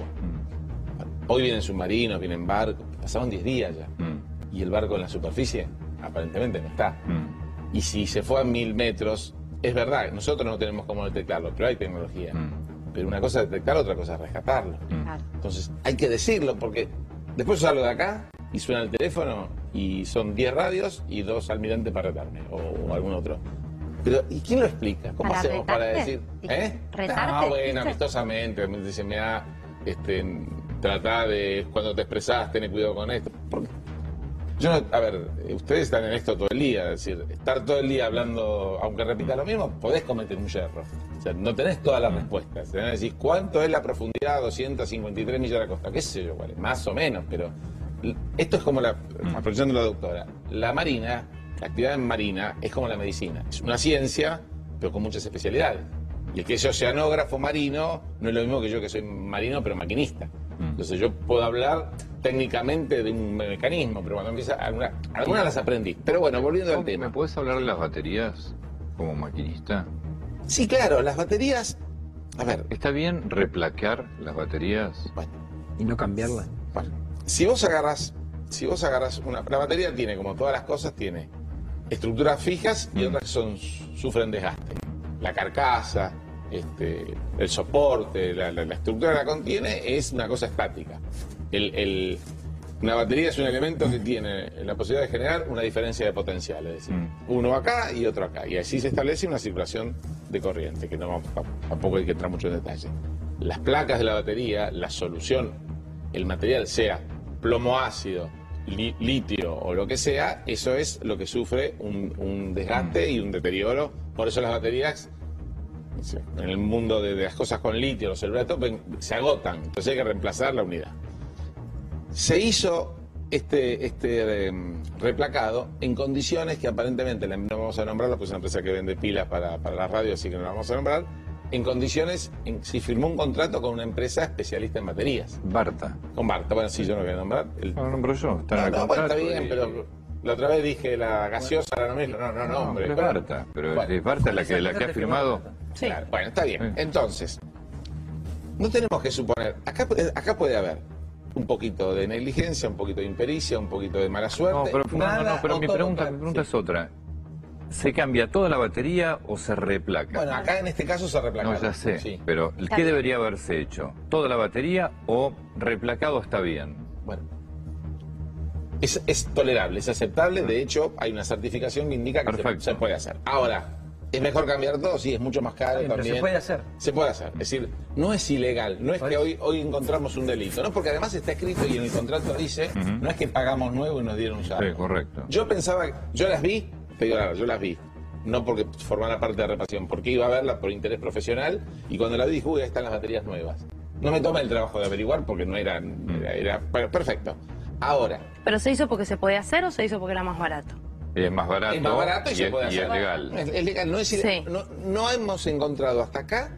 Mm. Hoy vienen submarinos, vienen barcos, pasaban diez días ya. Mm. Y el barco en la superficie, aparentemente no está. Mm. Y si se fue a mil metros, es verdad, nosotros no tenemos cómo detectarlo, pero hay tecnología. Mm. Pero una cosa es detectarlo, otra cosa es rescatarlo. Mm. Entonces, hay que decirlo, porque después salgo de acá y suena el teléfono y son diez radios y dos almirantes para retarme, o, o algún otro. Pero, ¿y quién lo explica? ¿Cómo ¿Para hacemos retarte? para decir? ¿Eh? ¿Retarte? Ah, bueno, amistosamente, me dice, me da, este, trata de, cuando te expresás, tener cuidado con esto. Porque yo no, a ver, ustedes están en esto todo el día, es decir, estar todo el día hablando, aunque repitas lo mismo, podés cometer un error. O sea, no tenés todas las respuestas. Te van a decir, ¿cuánto es la profundidad? doscientos cincuenta y tres millas de la costa. ¿Qué sé yo? Vale, más o menos, pero... Esto es como la, aprovechando la doctora, la marina, la actividad en marina es como la medicina, es una ciencia, pero con muchas especialidades. Y el que es oceanógrafo marino no es lo mismo que yo que soy marino, pero maquinista. Entonces yo puedo hablar técnicamente de un mecanismo, pero cuando empieza, alguna, algunas las aprendí. Pero bueno, volviendo al tema. ¿Me puedes hablar de las baterías como maquinista? Sí, claro, las baterías, a ver. ¿Está bien replacar las baterías? Bueno. Y no cambiarlas. Bueno. Si vos agarras, si vos agarras una... La batería tiene, como todas las cosas, tiene estructuras fijas y otras que son, sufren desgaste. La carcasa, este, el soporte, la, la, la estructura que la contiene es una cosa estática. El, el, una batería es un elemento que tiene la posibilidad de generar una diferencia de potencial, es decir, uno acá y otro acá. Y así se establece una circulación de corriente, que no vamos, tampoco hay que entrar mucho en detalle. Las placas de la batería, la solución, el material sea plomo ácido, li, litio o lo que sea, eso es lo que sufre un, un desgaste y un deterioro. Por eso las baterías, en el mundo de, de las cosas con litio, los celulares, se agotan, entonces hay que reemplazar la unidad. Se hizo este, este eh, replacado en condiciones que aparentemente, no vamos a nombrarlo, pues es una empresa que vende pilas para, para la radio, así que no la vamos a nombrar, en condiciones, en, si firmó un contrato con una empresa especialista en baterías. Barta. Con Barta, bueno, sí, yo no voy a nombrar. El... No, nombro yo, está no, en el no, contrato. Bueno, está bien, y... pero la otra vez dije la gaseosa, bueno, la nombré, no, no, no, hombre. Pero es Barta, pero bueno, es Barta la que, la que ha firmado. Sí. Claro, bueno, está bien. Entonces, no tenemos que suponer, acá, acá puede haber un poquito de negligencia, un poquito de impericia, un poquito de mala suerte. No, pero, nada, no, no, pero mi pregunta, para... mi pregunta sí. es otra. ¿Se cambia toda la batería o se replaca? Bueno, acá en este caso se replaca. No, ya sé, sí. Pero ¿qué debería haberse hecho? ¿Toda la batería o replacado está bien? Bueno, es, es tolerable, es aceptable. De hecho, hay una certificación que indica que se, se puede hacer. Ahora, ¿Es mejor cambiar todo? Sí, es mucho más caro Bien, pero también. se puede hacer. Se puede hacer. Es decir, no es ilegal, no es que hoy, hoy encontramos un delito, ¿no? Porque además está escrito y en el contrato dice, uh-huh. no es que pagamos nuevo y nos dieron un saldo. Sí, correcto. Yo pensaba, yo las vi, te digo la verdad, yo las vi. No porque formara parte de reparación, porque iba a verla por interés profesional y cuando la vi dije, uy, ahí están las baterías nuevas. No me tomé el trabajo de averiguar porque no era, era, era bueno, perfecto. Ahora. ¿Pero se hizo porque se podía hacer o se hizo porque era más barato? Es más barato, es más barato y, y, se puede y hacer. es legal. Es, es legal, no es ilegal. Sí. No, no hemos encontrado hasta acá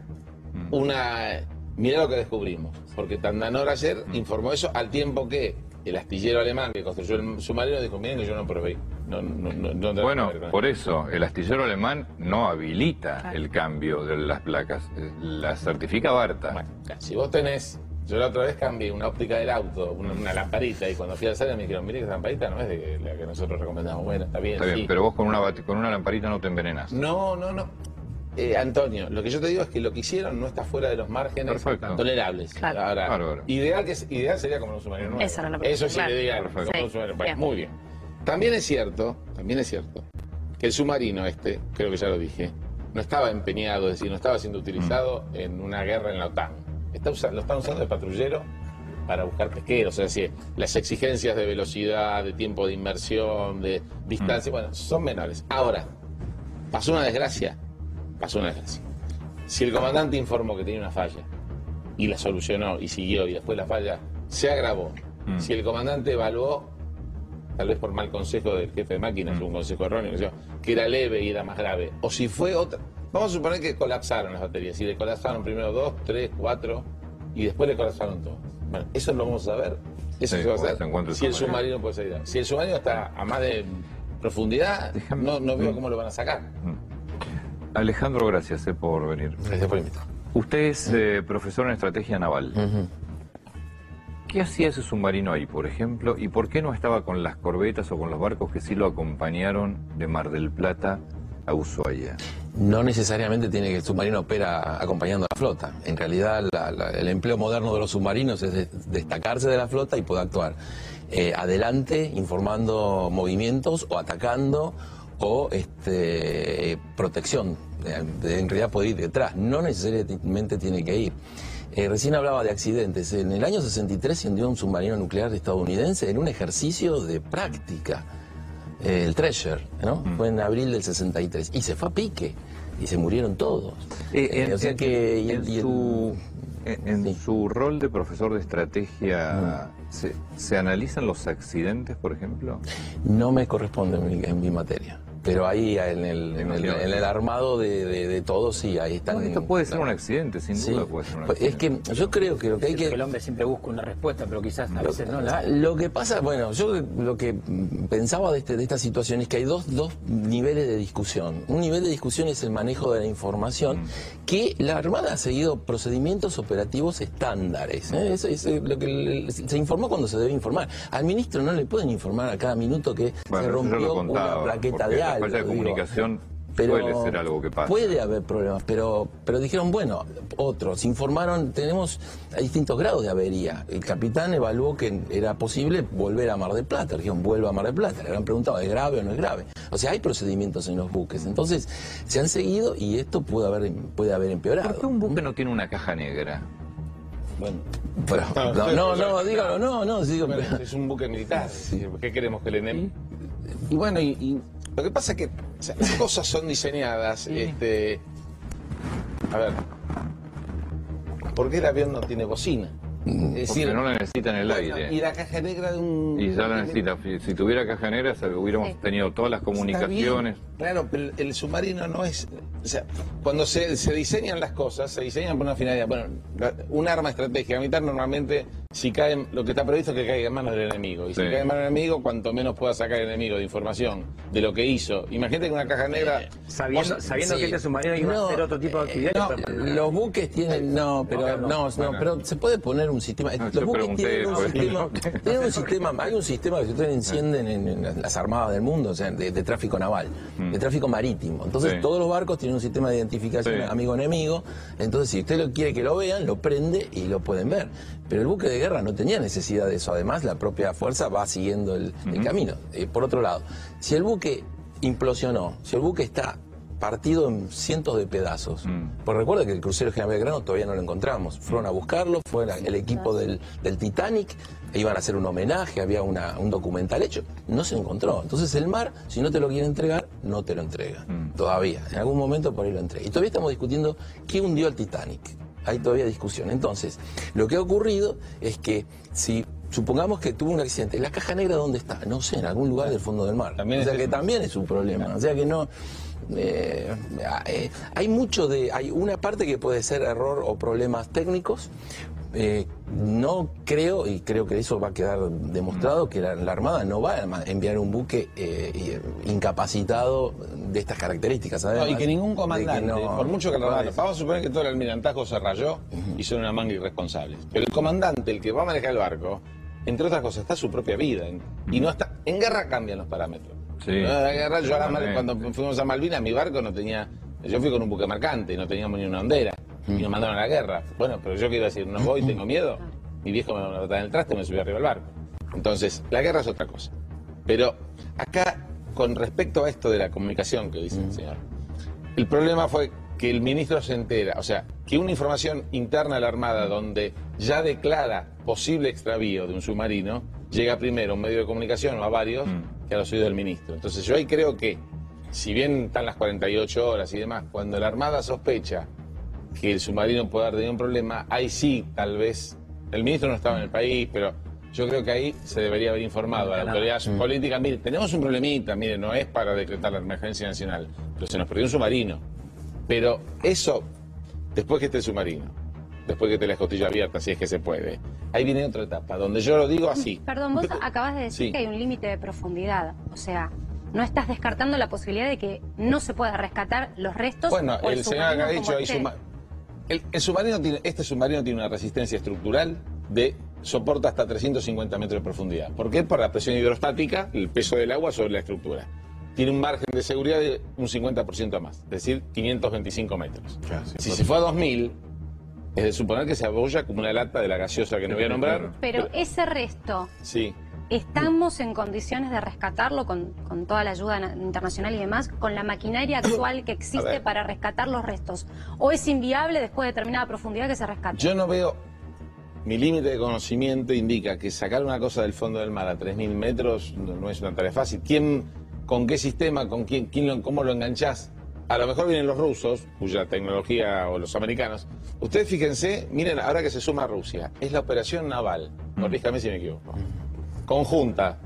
una... Mirá lo que descubrimos, porque Tandanor ayer mm. informó eso al tiempo que el astillero alemán que construyó el submarino dijo, miren que yo no probé. No, no, no, no bueno, por eso, el astillero alemán no habilita claro. el cambio de las placas, las certifica Varta. Bueno, si vos tenés... Yo la otra vez cambié una óptica del auto, una, una lamparita, y cuando fui al sala me dijeron, mire que esa lamparita no es de la que nosotros recomendamos. Bueno, está bien, Está bien, sí. pero vos con una, con una lamparita no te envenenás. No, no, no. Eh, Antonio, lo que yo te digo es que lo que hicieron no está fuera de los márgenes Perfecto. tolerables. Claro. Ahora, claro. ideal, que, ideal sería como un submarino nuevo. Esa era la Eso sí, claro. ideal. Perfecto. Como un submarino. Bueno, muy bien. También es cierto, también es cierto, que el submarino este, creo que ya lo dije, no estaba empeñado, es decir, no estaba siendo utilizado mm. en una guerra en la OTAN. Está usando, lo están usando de patrullero para buscar pesqueros, es decir, las exigencias de velocidad, de tiempo de inmersión, de distancia, mm. bueno, son menores. Ahora, pasó una desgracia, pasó una desgracia. Si el comandante informó que tenía una falla y la solucionó y siguió y después la falla se agravó, mm. si el comandante evaluó, tal vez por mal consejo del jefe de máquinas, mm. un consejo erróneo, que era leve y era más grave, o si fue otra, vamos a suponer que colapsaron las baterías, y le colapsaron primero dos, tres, cuatro, y después le colapsaron todas. Bueno, eso lo vamos a ver, eso sí, se va a hacer, el si el submarino puede salir. Si el submarino está a más de profundidad, Déjame... no, no veo mm. cómo lo van a sacar. Mm. Alejandro, gracias eh, por venir. Gracias por invitar. Usted es eh, profesor en estrategia naval. Uh-huh. ¿Qué hacía ese submarino ahí, por ejemplo? ¿Y por qué no estaba con las corbetas o con los barcos que sí lo acompañaron de Mar del Plata a Ushuaia? No necesariamente tiene que el submarino opera acompañando a la flota. En realidad la, la, el empleo moderno de los submarinos es de, destacarse de la flota y poder actuar eh, adelante informando movimientos o atacando o este, protección. En realidad puede ir detrás, no necesariamente tiene que ir. Eh, recién hablaba de accidentes. En el año sesenta y tres se hundió un submarino nuclear estadounidense en un ejercicio de práctica. Eh, el Treasure, ¿no? Mm. Fue en abril del sesenta y tres. Y se fue a pique. Y se murieron todos. Eh, en, eh, o sea que... Y, en y su, en, en sí. su rol de profesor de estrategia, mm. ¿se, ¿se analizan los accidentes, por ejemplo? No me corresponde en mi, en mi materia. Pero ahí en el, en el, en el armado de, de, de todo, sí, ahí están. No, esto puede ser un accidente, sin sí. duda puede ser un accidente. Es que yo creo que lo que hay que... El hombre siempre busca una respuesta, pero quizás a lo, veces no la Lo que pasa, bueno, yo lo que pensaba de, este, de esta situación es que hay dos, dos niveles de discusión. Un nivel de discusión es el manejo de la información, mm. que la Armada ha seguido procedimientos operativos estándares. ¿eh? Eso es lo que se informó cuando se debe informar. Al ministro no le pueden informar a cada minuto que bueno, se rompió una plaqueta de la falta de comunicación pero suele ser algo que pasa. Puede haber problemas, pero pero dijeron, bueno, otros informaron, tenemos distintos grados de avería. El capitán evaluó que era posible volver a Mar del Plata, dijeron, vuelva a Mar del Plata. Le habían preguntado, ¿es grave o no es grave? O sea, hay procedimientos en los buques. Entonces, se han seguido y esto puede haber, puede haber empeorado. ¿Por qué un buque no tiene una caja negra? Bueno, pero, no, no, no, dígalo, no, no, digo, bueno, es un buque militar. Sí. ¿Qué queremos que el enemigo? Y bueno, y, y lo que pasa es que o sea, las cosas son diseñadas, sí. este, a ver, ¿por qué el avión no tiene bocina? Es decir, porque no la necesita en el bueno, aire. Y la caja negra de un... Y ya la necesita. Si tuviera caja negra, hubiéramos sí. tenido todas las comunicaciones. Claro, pero el submarino no es... O sea, cuando se, se diseñan las cosas, se diseñan por una finalidad. Bueno, un arma estratégica militar normalmente, si cae, lo que está previsto es que caiga en manos del enemigo. Y si sí. cae en manos del enemigo, cuanto menos pueda sacar el enemigo de información de lo que hizo. Imagínate que una caja negra... Eh, sabiendo vos, sabiendo sí. que este submarino iba no, a hacer otro tipo de actividades. No, pero... Los buques tienen... No, pero no, no, no, pero se puede poner un sistema... No, los buques tienen un, pues, sistema, tienen un sistema... Hay un sistema que se ustedes encienden en, en las armadas del mundo, o sea, de, de tráfico naval, mm. de tráfico marítimo. Entonces, sí. todos los barcos tienen un sistema de identificación sí. amigo-enemigo. Entonces, si usted lo quiere que lo vean, lo prende y lo pueden ver. Pero el buque de guerra no tenía necesidad de eso. Además, la propia fuerza va siguiendo el, uh-huh. el camino. Eh, por otro lado, si el buque implosionó, si el buque está partido en cientos de pedazos. Mm. Pues recuerda que el crucero General Belgrano todavía no lo encontramos. Fueron a buscarlo, fue la, el equipo del, del Titanic, e iban a hacer un homenaje, había una, un documental hecho, no se encontró. Entonces el mar, si no te lo quiere entregar, no te lo entrega. Mm. Todavía, en algún momento por ahí lo entrega. Y todavía estamos discutiendo qué hundió al Titanic. Hay todavía discusión. Entonces, lo que ha ocurrido es que si supongamos que tuvo un accidente, ¿la caja negra dónde está? No sé, en algún lugar del fondo del mar. También o sea que es también es un problema. Claro. O sea que no... Eh, eh, hay mucho de... Hay una parte que puede ser error o problemas técnicos. Eh, no creo, y creo que eso va a quedar demostrado, que la, la Armada no va a enviar un buque eh, incapacitado de estas características. No, y que ningún comandante, que no, por mucho que la Armada, vamos a suponer que todo el almirantazgo se rayó uh-huh. y son una manga irresponsables. Pero el comandante, el que va a manejar el barco, entre otras cosas, está su propia vida. En, uh-huh. Y no está. En guerra cambian los parámetros. Sí. En la guerra, yo a la mar, cuando fuimos a Malvinas, mi barco no tenía. Yo fui con un buque mercante y no teníamos ni una hondera. Y nos mandaron a la guerra. Bueno, pero yo quiero decir, no voy, tengo miedo. Mi viejo me va a botar en el traste y me subió arriba al barco. Entonces, la guerra es otra cosa. Pero acá, con respecto a esto de la comunicación que dice el señor, el problema fue que el ministro se entera, o sea, que una información interna de la Armada donde ya declara posible extravío de un submarino, llega primero a un medio de comunicación o a varios que a los oídos del ministro. Entonces, yo ahí creo que, si bien están las cuarenta y ocho horas y demás, cuando la Armada sospecha que el submarino puede haber tenido un problema, ahí sí, tal vez, el ministro no estaba en el país, pero yo creo que ahí se debería haber informado a la autoridad mm. política, mire, tenemos un problemita, mire, no es para decretar la emergencia nacional, pero se nos perdió un submarino. Pero eso, después que esté el submarino, después que esté la escotilla abierta, si es que se puede, ahí viene otra etapa, donde yo lo digo así. Perdón, vos acabas de decir sí. que hay un límite de profundidad, o sea... No estás descartando la posibilidad de que no se pueda rescatar los restos. Bueno, o el, el señor acá ha dicho, hay suma... el, el submarino tiene, este submarino tiene una resistencia estructural de soporta hasta trescientos cincuenta metros de profundidad. ¿Por qué? Por la presión hidrostática, el peso del agua sobre la estructura. Tiene un margen de seguridad de un cincuenta por ciento más, es decir, quinientos veinticinco metros. Claro, sí, si se fue a dos mil, es de suponer que se abolla como una lata de la gaseosa que no voy a nombrar. Pero, pero ese resto... Sí. ¿Estamos en condiciones de rescatarlo con, con toda la ayuda internacional y demás, con la maquinaria actual que existe para rescatar los restos? ¿O es inviable después de determinada profundidad que se rescate? Yo no veo... Mi límite de conocimiento indica que sacar una cosa del fondo del mar a tres mil metros no, no es una tarea fácil. ¿Quién, con qué sistema, con quién, quién lo, cómo lo enganchás? A lo mejor vienen los rusos, cuya tecnología, o los americanos. Ustedes fíjense, miren, ahora que se suma Rusia, es la operación naval, corríjame si me equivoco, conjunta,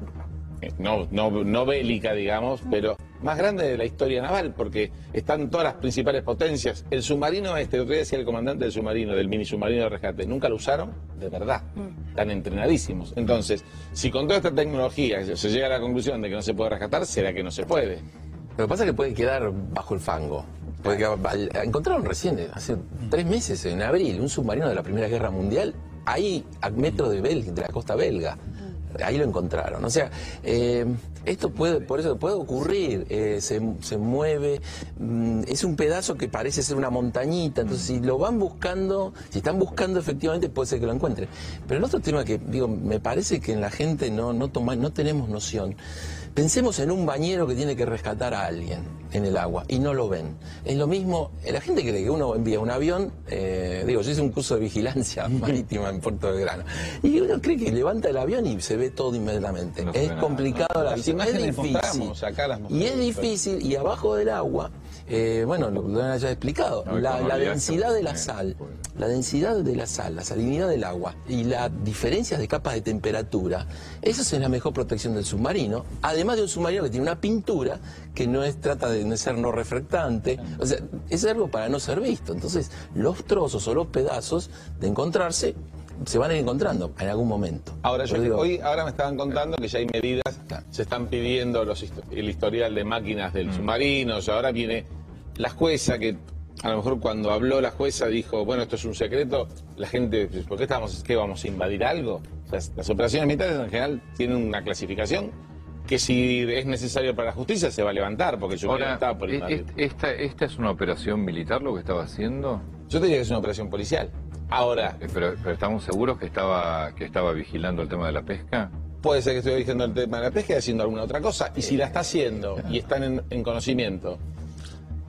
no, no, no bélica, digamos, pero más grande de la historia naval, porque están todas las principales potencias. El submarino este, otro día decía el comandante del submarino, del mini submarino de rescate, nunca lo usaron, de verdad, están entrenadísimos. Entonces, si con toda esta tecnología se llega a la conclusión de que no se puede rescatar, será que no se puede. Lo que pasa es que puede quedar bajo el fango. Porque encontraron recién, hace tres meses, en abril, un submarino de la Primera Guerra Mundial, ahí a metros de, Bel de la costa belga. Ahí lo encontraron. O sea, eh, esto puede, por eso puede ocurrir, eh, se, se mueve, mm, es un pedazo que parece ser una montañita, entonces si lo van buscando, si están buscando efectivamente puede ser que lo encuentren. Pero el otro tema que, digo, me parece que en la gente no, no, toma, no tenemos noción. Pensemos en un bañero que tiene que rescatar a alguien en el agua y no lo ven. Es lo mismo, la gente cree que uno envía un avión, eh, digo, yo hice un curso de vigilancia marítima en Puerto Belgrano, y uno cree que levanta el avión y se ve todo inmediatamente. No es complicado nada, ¿no? La visión, es difícil. Acá las y es difícil, y abajo del agua, eh, bueno, lo, lo han ya explicado, no, la, la densidad de la sal, la densidad de la sal, la salinidad del agua y las diferencias de capas de temperatura, eso es la mejor protección del submarino, además de un submarino que tiene una pintura que no es, trata de no ser no refractante, o sea, es algo para no ser visto. Entonces, los trozos o los pedazos de encontrarse se van a ir encontrando en algún momento. Ahora, yo digo, hoy ahora me estaban contando que ya hay medidas, se están pidiendo los, el historial de máquinas del mm. submarino, o sea, ahora viene la jueza que a lo mejor cuando habló la jueza dijo, bueno, esto es un secreto, la gente, ¿por qué estamos, qué vamos a invadir algo? Las, las operaciones militares en general tienen una clasificación que si es necesario para la justicia se va a levantar, porque yo Ahora, estaba por invadir. Esta, ¿Esta es una operación militar lo que estaba haciendo? Yo te diría que es una operación policial. Ahora... Pero, pero ¿estamos seguros que estaba, que estaba vigilando el tema de la pesca? Puede ser que esté vigilando el tema de la pesca y haciendo alguna otra cosa. Y si la está haciendo y están en, en conocimiento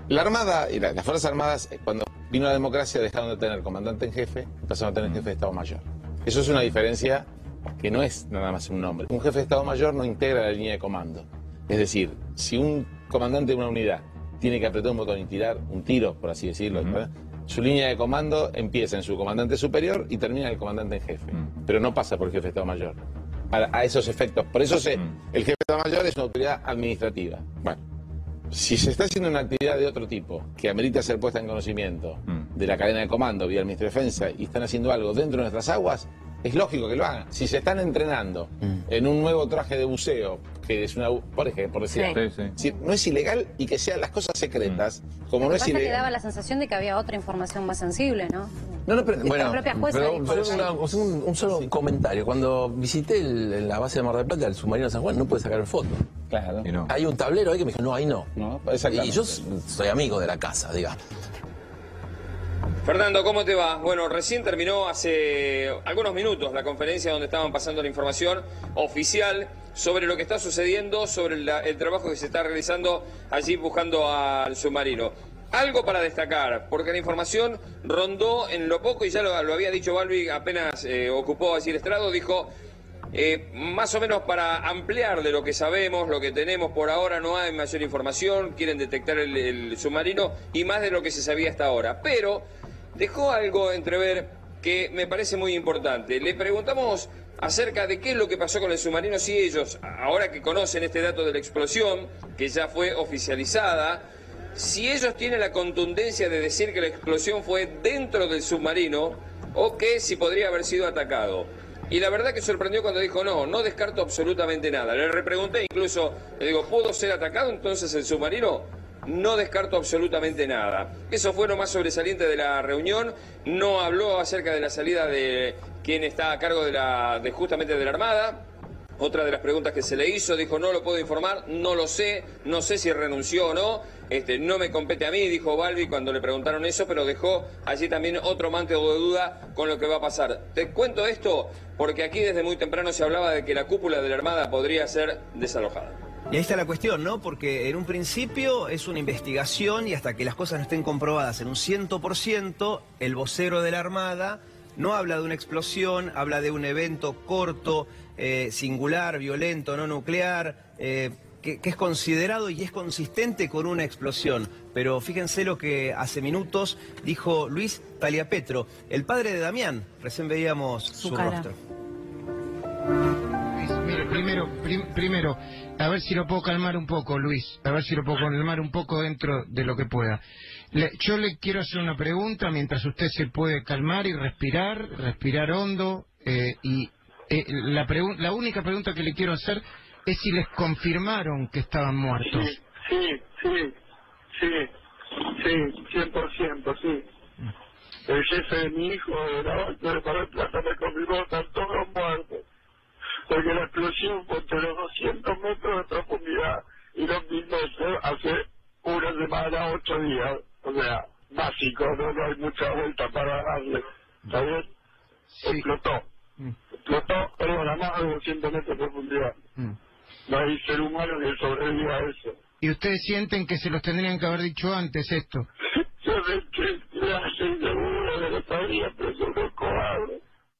La Armada y la, las Fuerzas Armadas, cuando vino la democracia, dejaron de tener comandante en jefe y pasaron a tener jefe de Estado Mayor. Eso es una diferencia que no es nada más un nombre. Un jefe de Estado Mayor no integra la línea de comando. Es decir, si un comandante de una unidad tiene que apretar un botón y tirar un tiro, por así decirlo, uh-huh. su línea de comando empieza en su comandante superior y termina en el comandante en jefe. Uh-huh. Pero no pasa por el jefe de Estado Mayor. A, a esos efectos. Por eso se, uh-huh. el jefe de Estado Mayor es una autoridad administrativa. Bueno, si se está haciendo una actividad de otro tipo, que amerita ser puesta en conocimiento uh-huh. de la cadena de comando vía el Ministerio de Defensa, y están haciendo algo dentro de nuestras aguas, es lógico que lo hagan. Si se están entrenando mm. en un nuevo traje de buceo, que es una... Por ejemplo, por decir, sí. Sí, sí. Si no es ilegal y que sean las cosas secretas, mm. como Lo no que es pasa ilegal... es que daba la sensación de que había otra información más sensible, ¿no? No, no, pero, bueno, la propia jueza pero, dijo, pero una, un, un solo sí. comentario. Cuando visité el, la base de Mar del Plata, el submarino San Juan, no puede sacar foto. Claro. No. Hay un tablero ahí que me dijo, no, ahí no. no y yo soy amigo de la casa, digamos. Fernando, ¿cómo te va? Bueno, recién terminó hace algunos minutos la conferencia donde estaban pasando la información oficial sobre lo que está sucediendo, sobre la, el trabajo que se está realizando allí buscando al submarino. Algo para destacar, porque la información rondó en lo poco, y ya lo, lo había dicho Balbi apenas eh, ocupó allí el estrado, dijo... Eh, más o menos para ampliar de lo que sabemos, lo que tenemos por ahora, no hay mayor información, quieren detectar el, el submarino y más de lo que se sabía hasta ahora. Pero dejó algo entrever que me parece muy importante. Le preguntamos acerca de qué es lo que pasó con el submarino, si ellos, ahora que conocen este dato de la explosión, que ya fue oficializada, si ellos tienen la contundencia de decir que la explosión fue dentro del submarino o que si podría haber sido atacado. Y la verdad que sorprendió cuando dijo, no, no descarto absolutamente nada. Le repregunté incluso, le digo, ¿pudo ser atacado entonces el submarino? No descarto absolutamente nada. Eso fue lo más sobresaliente de la reunión. No habló acerca de la salida de quien está a cargo de, la, de justamente de la Armada. Otra de las preguntas que se le hizo, dijo, no lo puedo informar, no lo sé, no sé si renunció o no, este, no me compete a mí, dijo Balbi cuando le preguntaron eso, pero dejó allí también otro manto de duda con lo que va a pasar. Te cuento esto porque aquí desde muy temprano se hablaba de que la cúpula de la Armada podría ser desalojada. Y ahí está la cuestión, ¿no? Porque en un principio es una investigación y hasta que las cosas no estén comprobadas en un cien por ciento, el vocero de la Armada no habla de una explosión, habla de un evento corto, eh, singular, violento, no nuclear, eh, que, que es considerado y es consistente con una explosión. Pero fíjense lo que hace minutos dijo Luis Tagliapetro, el padre de Damián. Recién veíamos su, su rostro. Mire, primero, prim, primero, a ver si lo puedo calmar un poco, Luis, a ver si lo puedo calmar un poco dentro de lo que pueda. Le, yo le quiero hacer una pregunta mientras usted se puede calmar y respirar, respirar hondo, eh, y eh, la, la única pregunta que le quiero hacer es si les confirmaron que estaban muertos. Sí, sí, sí, sí, sí, cien por ciento, sí. El jefe de mi hijo de la base de Mar del Plata me confirmó que están todos muertos. Porque la explosión fue entre los doscientos metros de profundidad y los mil metros hace una semana, ocho días. O sea, básico, no, no hay mucha vuelta para darle. ¿Está bien? Sí. Explotó. Mm. Explotó, perdón, a más de doscientos metros de profundidad. Mm. No hay ser humano que sobreviva a eso. ¿Y ustedes sienten que se los tendrían que haber dicho antes esto? Yo sé que la gente seguro de lo sabía, pero son los cobardes.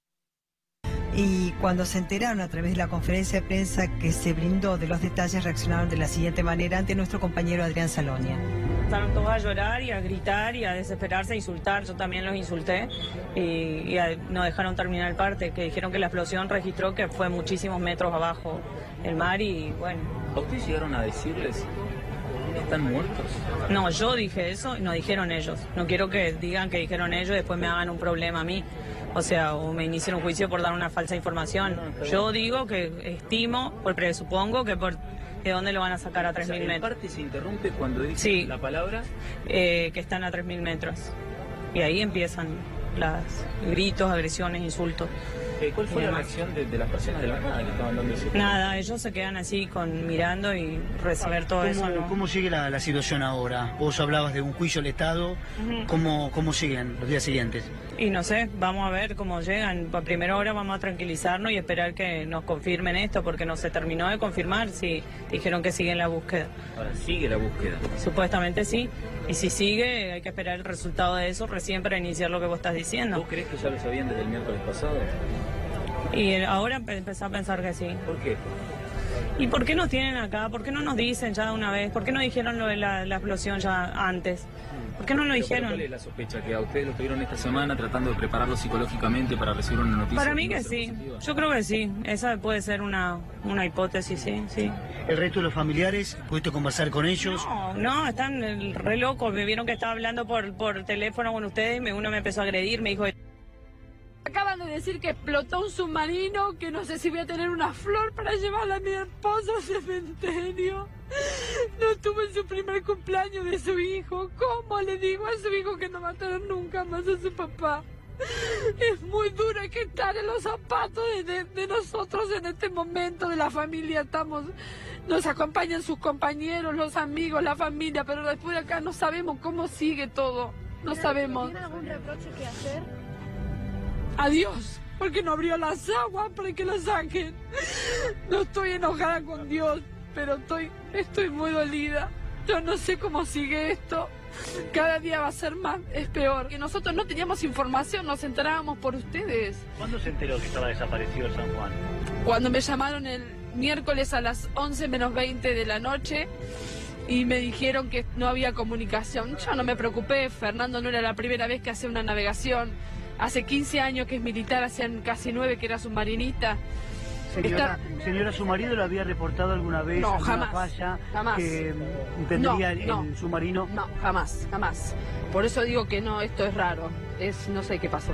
Y cuando se enteraron a través de la conferencia de prensa que se brindó de los detalles, reaccionaron de la siguiente manera ante nuestro compañero Adrián Salonia. Empezaron todos a llorar y a gritar y a desesperarse, a insultar. Yo también los insulté y, y a, no dejaron terminar el parte, que dijeron que la explosión registró que fue muchísimos metros abajo el mar y bueno. ¿A ustedes llegaron a decirles que están muertos? No, yo dije eso y no dijeron ellos. No quiero que digan que dijeron ellos y después me hagan un problema a mí. O sea, o me inicien un juicio por dar una falsa información. Yo digo que estimo, por presupongo, que por de dónde lo van a sacar a tres mil metros. ¿El parte se interrumpe cuando dicen sí, la palabra? Eh, que están a tres mil metros. Y ahí empiezan los gritos, agresiones, insultos. Eh, ¿Cuál fue la reacción de, de las personas de la Armada que estaban dando ese... Nada, ellos se quedan así con mirando y recibir todo ¿Cómo, eso, ¿no? ¿Cómo sigue la, la situación ahora? Vos hablabas de un juicio al Estado, Ujú. ¿cómo, cómo siguen los días siguientes? Y no sé, vamos a ver cómo llegan. A primera hora vamos a tranquilizarnos y esperar que nos confirmen esto, porque no se terminó de confirmar si dijeron que siguen la búsqueda. Ahora sigue la búsqueda. Supuestamente sí. Y si sigue, hay que esperar el resultado de eso recién para iniciar lo que vos estás diciendo. ¿Vos crees que ya lo sabían desde el miércoles pasado? Y ahora empe- empecé a pensar que sí. ¿Por qué? ¿Y por qué nos tienen acá? ¿Por qué no nos dicen ya de una vez? ¿Por qué no dijeron lo de la, la explosión ya antes? ¿Por qué no lo Pero, dijeron? ¿cuál es la sospecha? ¿Que a ustedes lo tuvieron esta semana tratando de prepararlo psicológicamente para recibir una noticia? Para mí no que sea sí. positiva? Yo creo que sí. Esa puede ser una, una hipótesis, sí, sí. ¿El resto de los familiares, pudiste conversar con ellos? No, no, están eh, re locos. Me vieron que estaba hablando por, por teléfono con ustedes y me- uno me empezó a agredir. Me dijo... Acaban de decir que explotó un submarino, que no sé si voy a tener una flor para llevarla a mi esposo al cementerio. No tuve su primer cumpleaños de su hijo. ¿Cómo le digo a su hijo que no va a tener nunca más a su papá? Es muy duro, hay que estar en los zapatos de, de- de nosotros en este momento, de la familia. Estamos, nos acompañan sus compañeros, los amigos, la familia, pero después de acá no sabemos cómo sigue todo. No sabemos. ¿Tiene algún reproche que hacer? Adiós, porque no abrió las aguas para que la saquen. No estoy enojada con Dios, pero estoy, estoy muy dolida. Yo no sé cómo sigue esto. Cada día va a ser más, es peor. Que nosotros no teníamos información, nos enterábamos por ustedes. ¿Cuándo se enteró que estaba desaparecido el San Juan? Cuando me llamaron el miércoles a las once menos veinte de la noche y me dijeron que no había comunicación, yo no me preocupé. Fernando no era la primera vez que hacía una navegación. Hace quince años que es militar, hacían casi nueve que era submarinista. Señora, Está- señora, ¿su marido le había reportado alguna vez No, alguna jamás, falla jamás. que mm, tendría el, No, el no. submarino? No, jamás, jamás. Por eso digo que no, esto es raro. Es, no sé qué pasó.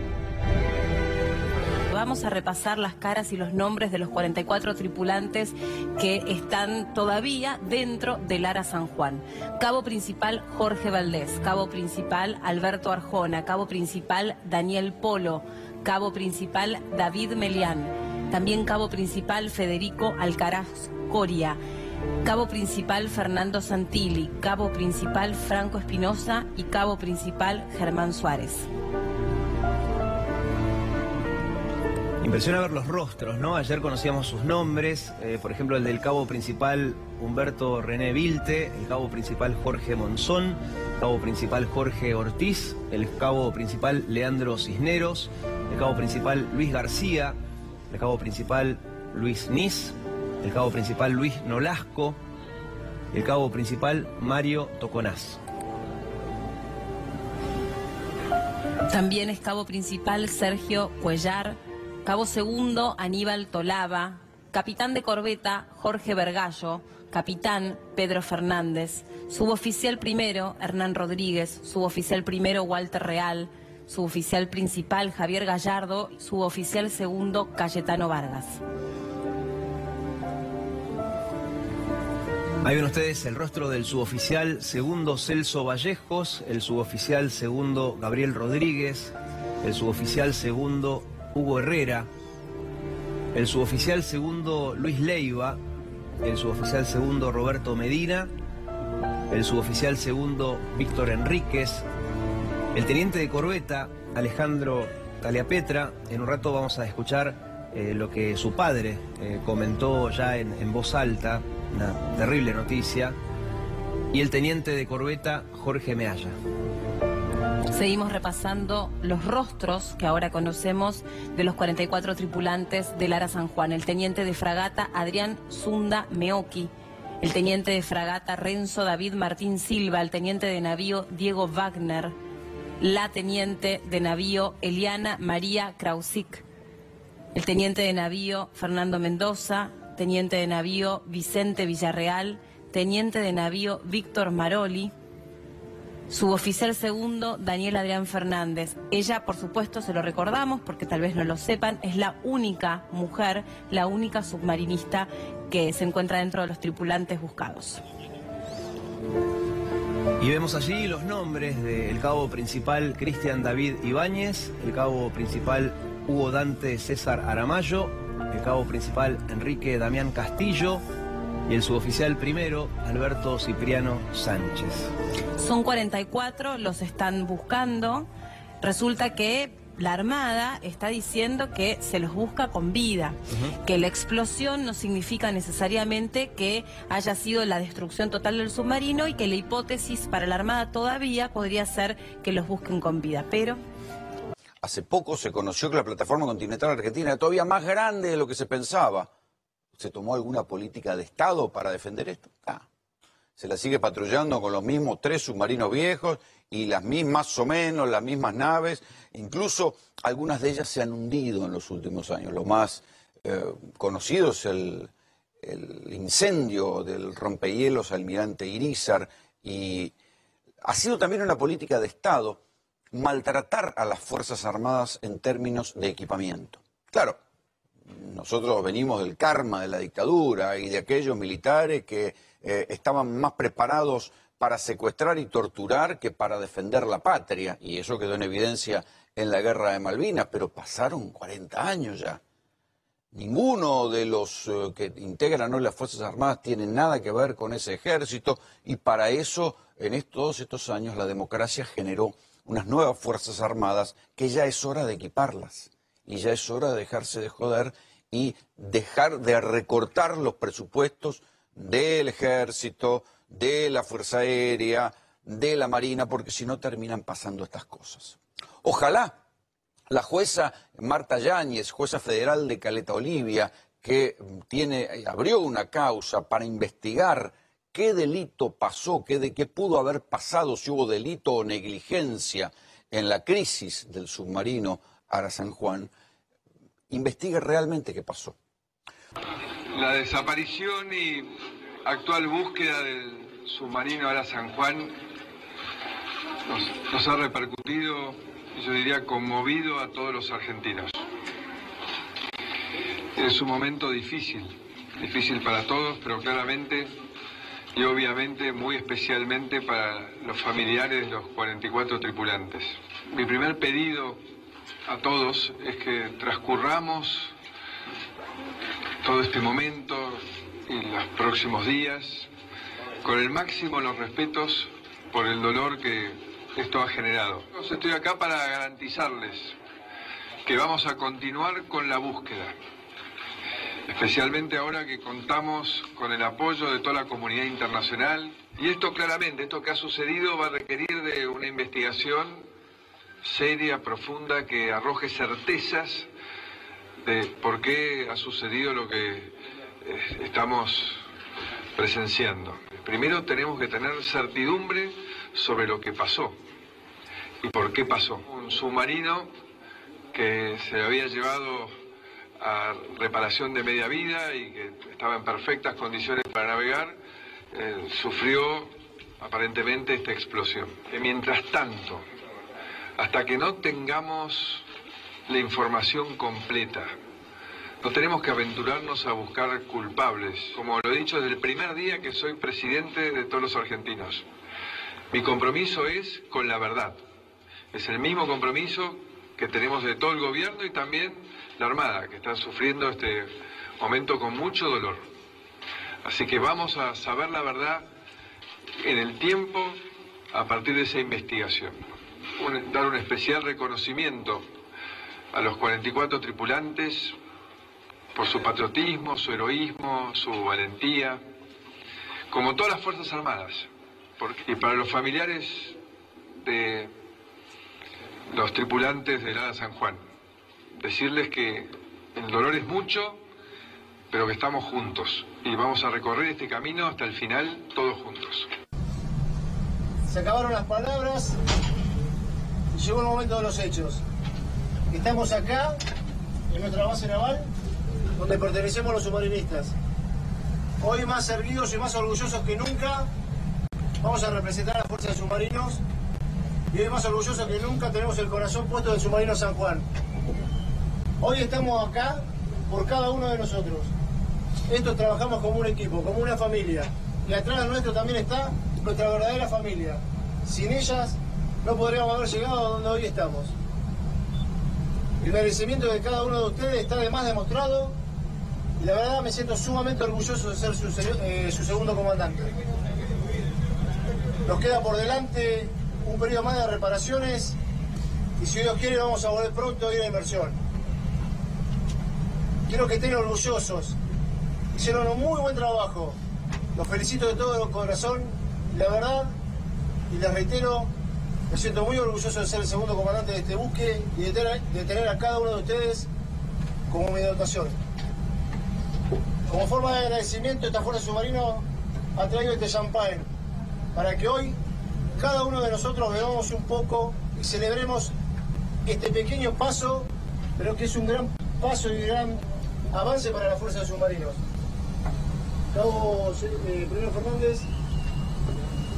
Vamos a repasar las caras y los nombres de los cuarenta y cuatro tripulantes que están todavía dentro del Ara San Juan. Cabo principal Jorge Valdés, cabo principal Alberto Arjona, cabo principal Daniel Polo, cabo principal David Melián, también cabo principal Federico Alcaraz Coria, cabo principal Fernando Santilli, cabo principal Franco Espinosa y cabo principal Germán Suárez. Impresiona ver los rostros, ¿no? Ayer conocíamos sus nombres, eh, por ejemplo el del cabo principal Humberto René Vilte, el cabo principal Jorge Monzón, el cabo principal Jorge Ortiz, el cabo principal Leandro Cisneros, el cabo principal Luis García, el cabo principal Luis Nis, el cabo principal Luis Nolasco, el cabo principal Mario Toconás. También es cabo principal Sergio Cuellar, cabo segundo Aníbal Tolava, capitán de corbeta Jorge Vergallo, capitán Pedro Fernández, suboficial primero Hernán Rodríguez, suboficial primero Walter Real, suboficial principal Javier Gallardo, suboficial segundo Cayetano Vargas. Ahí ven ustedes el rostro del suboficial segundo Celso Vallejos, el suboficial segundo Gabriel Rodríguez, el suboficial segundo Hugo Herrera, el suboficial segundo Luis Leiva, el suboficial segundo Roberto Medina, el suboficial segundo Víctor Enríquez, el teniente de corbeta Alejandro Taliapetra. En un rato vamos a escuchar eh, lo que su padre eh, comentó ya en, en voz alta, una terrible noticia, y el teniente de corbeta Jorge Mealla. Seguimos repasando los rostros que ahora conocemos de los cuarenta y cuatro tripulantes del Ara San Juan. El teniente de fragata Adrián Zunda Meoki, el teniente de fragata Renzo David Martín Silva, el teniente de navío Diego Wagner, la teniente de navío Eliana María Krausik, el teniente de navío Fernando Mendoza, teniente de navío Vicente Villarreal, teniente de navío Víctor Maroli, suboficial segundo Daniel Adrián Fernández. Ella, por supuesto, se lo recordamos porque tal vez no lo sepan, es la única mujer, la única submarinista que se encuentra dentro de los tripulantes buscados. Y vemos allí los nombres del cabo principal Cristian David Ibáñez, el cabo principal Hugo Dante César Aramayo, el cabo principal Enrique Damián Castillo y el suboficial primero Alberto Cipriano Sánchez. Son cuarenta y cuatro, los están buscando. Resulta que la Armada está diciendo que se los busca con vida, uh-huh. que la explosión no significa necesariamente que haya sido la destrucción total del submarino y que la hipótesis para la Armada todavía podría ser que los busquen con vida, pero... Hace poco se conoció que la plataforma continental argentina era todavía más grande de lo que se pensaba. ¿Se tomó alguna política de Estado para defender esto? Ah, se la sigue patrullando con los mismos tres submarinos viejos y las mismas, más o menos, las mismas naves. Incluso algunas de ellas se han hundido en los últimos años. Lo más eh, conocido es el, el incendio del rompehielos Almirante Irízar. Y ha sido también una política de Estado maltratar a las Fuerzas Armadas en términos de equipamiento. Claro, nosotros venimos del karma de la dictadura y de aquellos militares que eh, estaban más preparados para secuestrar y torturar que para defender la patria, y eso quedó en evidencia en la Guerra de Malvinas, pero pasaron cuarenta años ya. Ninguno de los eh, que integran hoy las Fuerzas Armadas tiene nada que ver con ese ejército, y para eso, en estos, todos estos años, la democracia generó unas nuevas Fuerzas Armadas que ya es hora de equiparlas. Y ya es hora de dejarse de joder y dejar de recortar los presupuestos del Ejército, de la Fuerza Aérea, de la Marina, porque si no terminan pasando estas cosas. Ojalá la jueza Marta Yáñez, jueza federal de Caleta Olivia, que tiene, abrió una causa para investigar qué delito pasó, qué, de, qué pudo haber pasado, si hubo delito o negligencia en la crisis del submarino Ara San Juan, investigue realmente qué pasó. La desaparición y actual búsqueda del submarino Ara San Juan nos, nos ha repercutido, yo diría, conmovido a todos los argentinos. Es un momento difícil, difícil para todos, pero claramente y obviamente muy especialmente para los familiares de los cuarenta y cuatro tripulantes. Mi primer pedido a todos es que transcurramos todo este momento y los próximos días con el máximo de los respetos por el dolor que esto ha generado. Estoy acá para garantizarles que vamos a continuar con la búsqueda, especialmente ahora que contamos con el apoyo de toda la comunidad internacional. Y esto claramente, esto que ha sucedido va a requerir de una investigación seria, profunda, que arroje certezas de por qué ha sucedido lo que eh, estamos presenciando. Primero tenemos que tener certidumbre sobre lo que pasó y por qué pasó. Un submarino que se había llevado a reparación de media vida y que estaba en perfectas condiciones para navegar, eh, sufrió aparentemente esta explosión. Y mientras tanto, hasta que no tengamos la información completa, no tenemos que aventurarnos a buscar culpables. Como lo he dicho desde el primer día que soy presidente de todos los argentinos, mi compromiso es con la verdad. Es el mismo compromiso que tenemos de todo el gobierno y también la Armada, que está sufriendo este momento con mucho dolor. Así que vamos a saber la verdad en el tiempo a partir de esa investigación. Un, dar un especial reconocimiento a los cuarenta y cuatro tripulantes por su patriotismo, su heroísmo, su valentía, como todas las Fuerzas Armadas. Porque, y para los familiares de los tripulantes del Ara San Juan, decirles que el dolor es mucho, pero que estamos juntos y vamos a recorrer este camino hasta el final todos juntos. Se acabaron las palabras y llegó el momento de los hechos. Estamos acá, en nuestra base naval, donde pertenecemos los submarinistas. Hoy más erguidos y más orgullosos que nunca, vamos a representar a la Fuerza de Submarinos y hoy más orgullosos que nunca tenemos el corazón puesto del submarino San Juan. Hoy estamos acá por cada uno de nosotros. Esto trabajamos como un equipo, como una familia. Y atrás de nuestro también está nuestra verdadera familia. Sin ellas no podríamos haber llegado a donde hoy estamos. El merecimiento de cada uno de ustedes está de más demostrado y la verdad me siento sumamente orgulloso de ser su, eh, su segundo comandante. Nos queda por delante un periodo más de reparaciones y si Dios quiere vamos a volver pronto a ir a inversión. Quiero que estén orgullosos. Hicieron un muy buen trabajo. Los felicito de todo corazón. La verdad, y les reitero, me siento muy orgulloso de ser el segundo comandante de este buque y de tener, de tener a cada uno de ustedes como mi dotación. Como forma de agradecimiento, esta Fuerza Submarino ha traído este champán para que hoy cada uno de nosotros bebamos un poco y celebremos este pequeño paso, pero que es un gran paso y gran avance para la Fuerza de Submarinos. Cabo eh, Primero Fernández,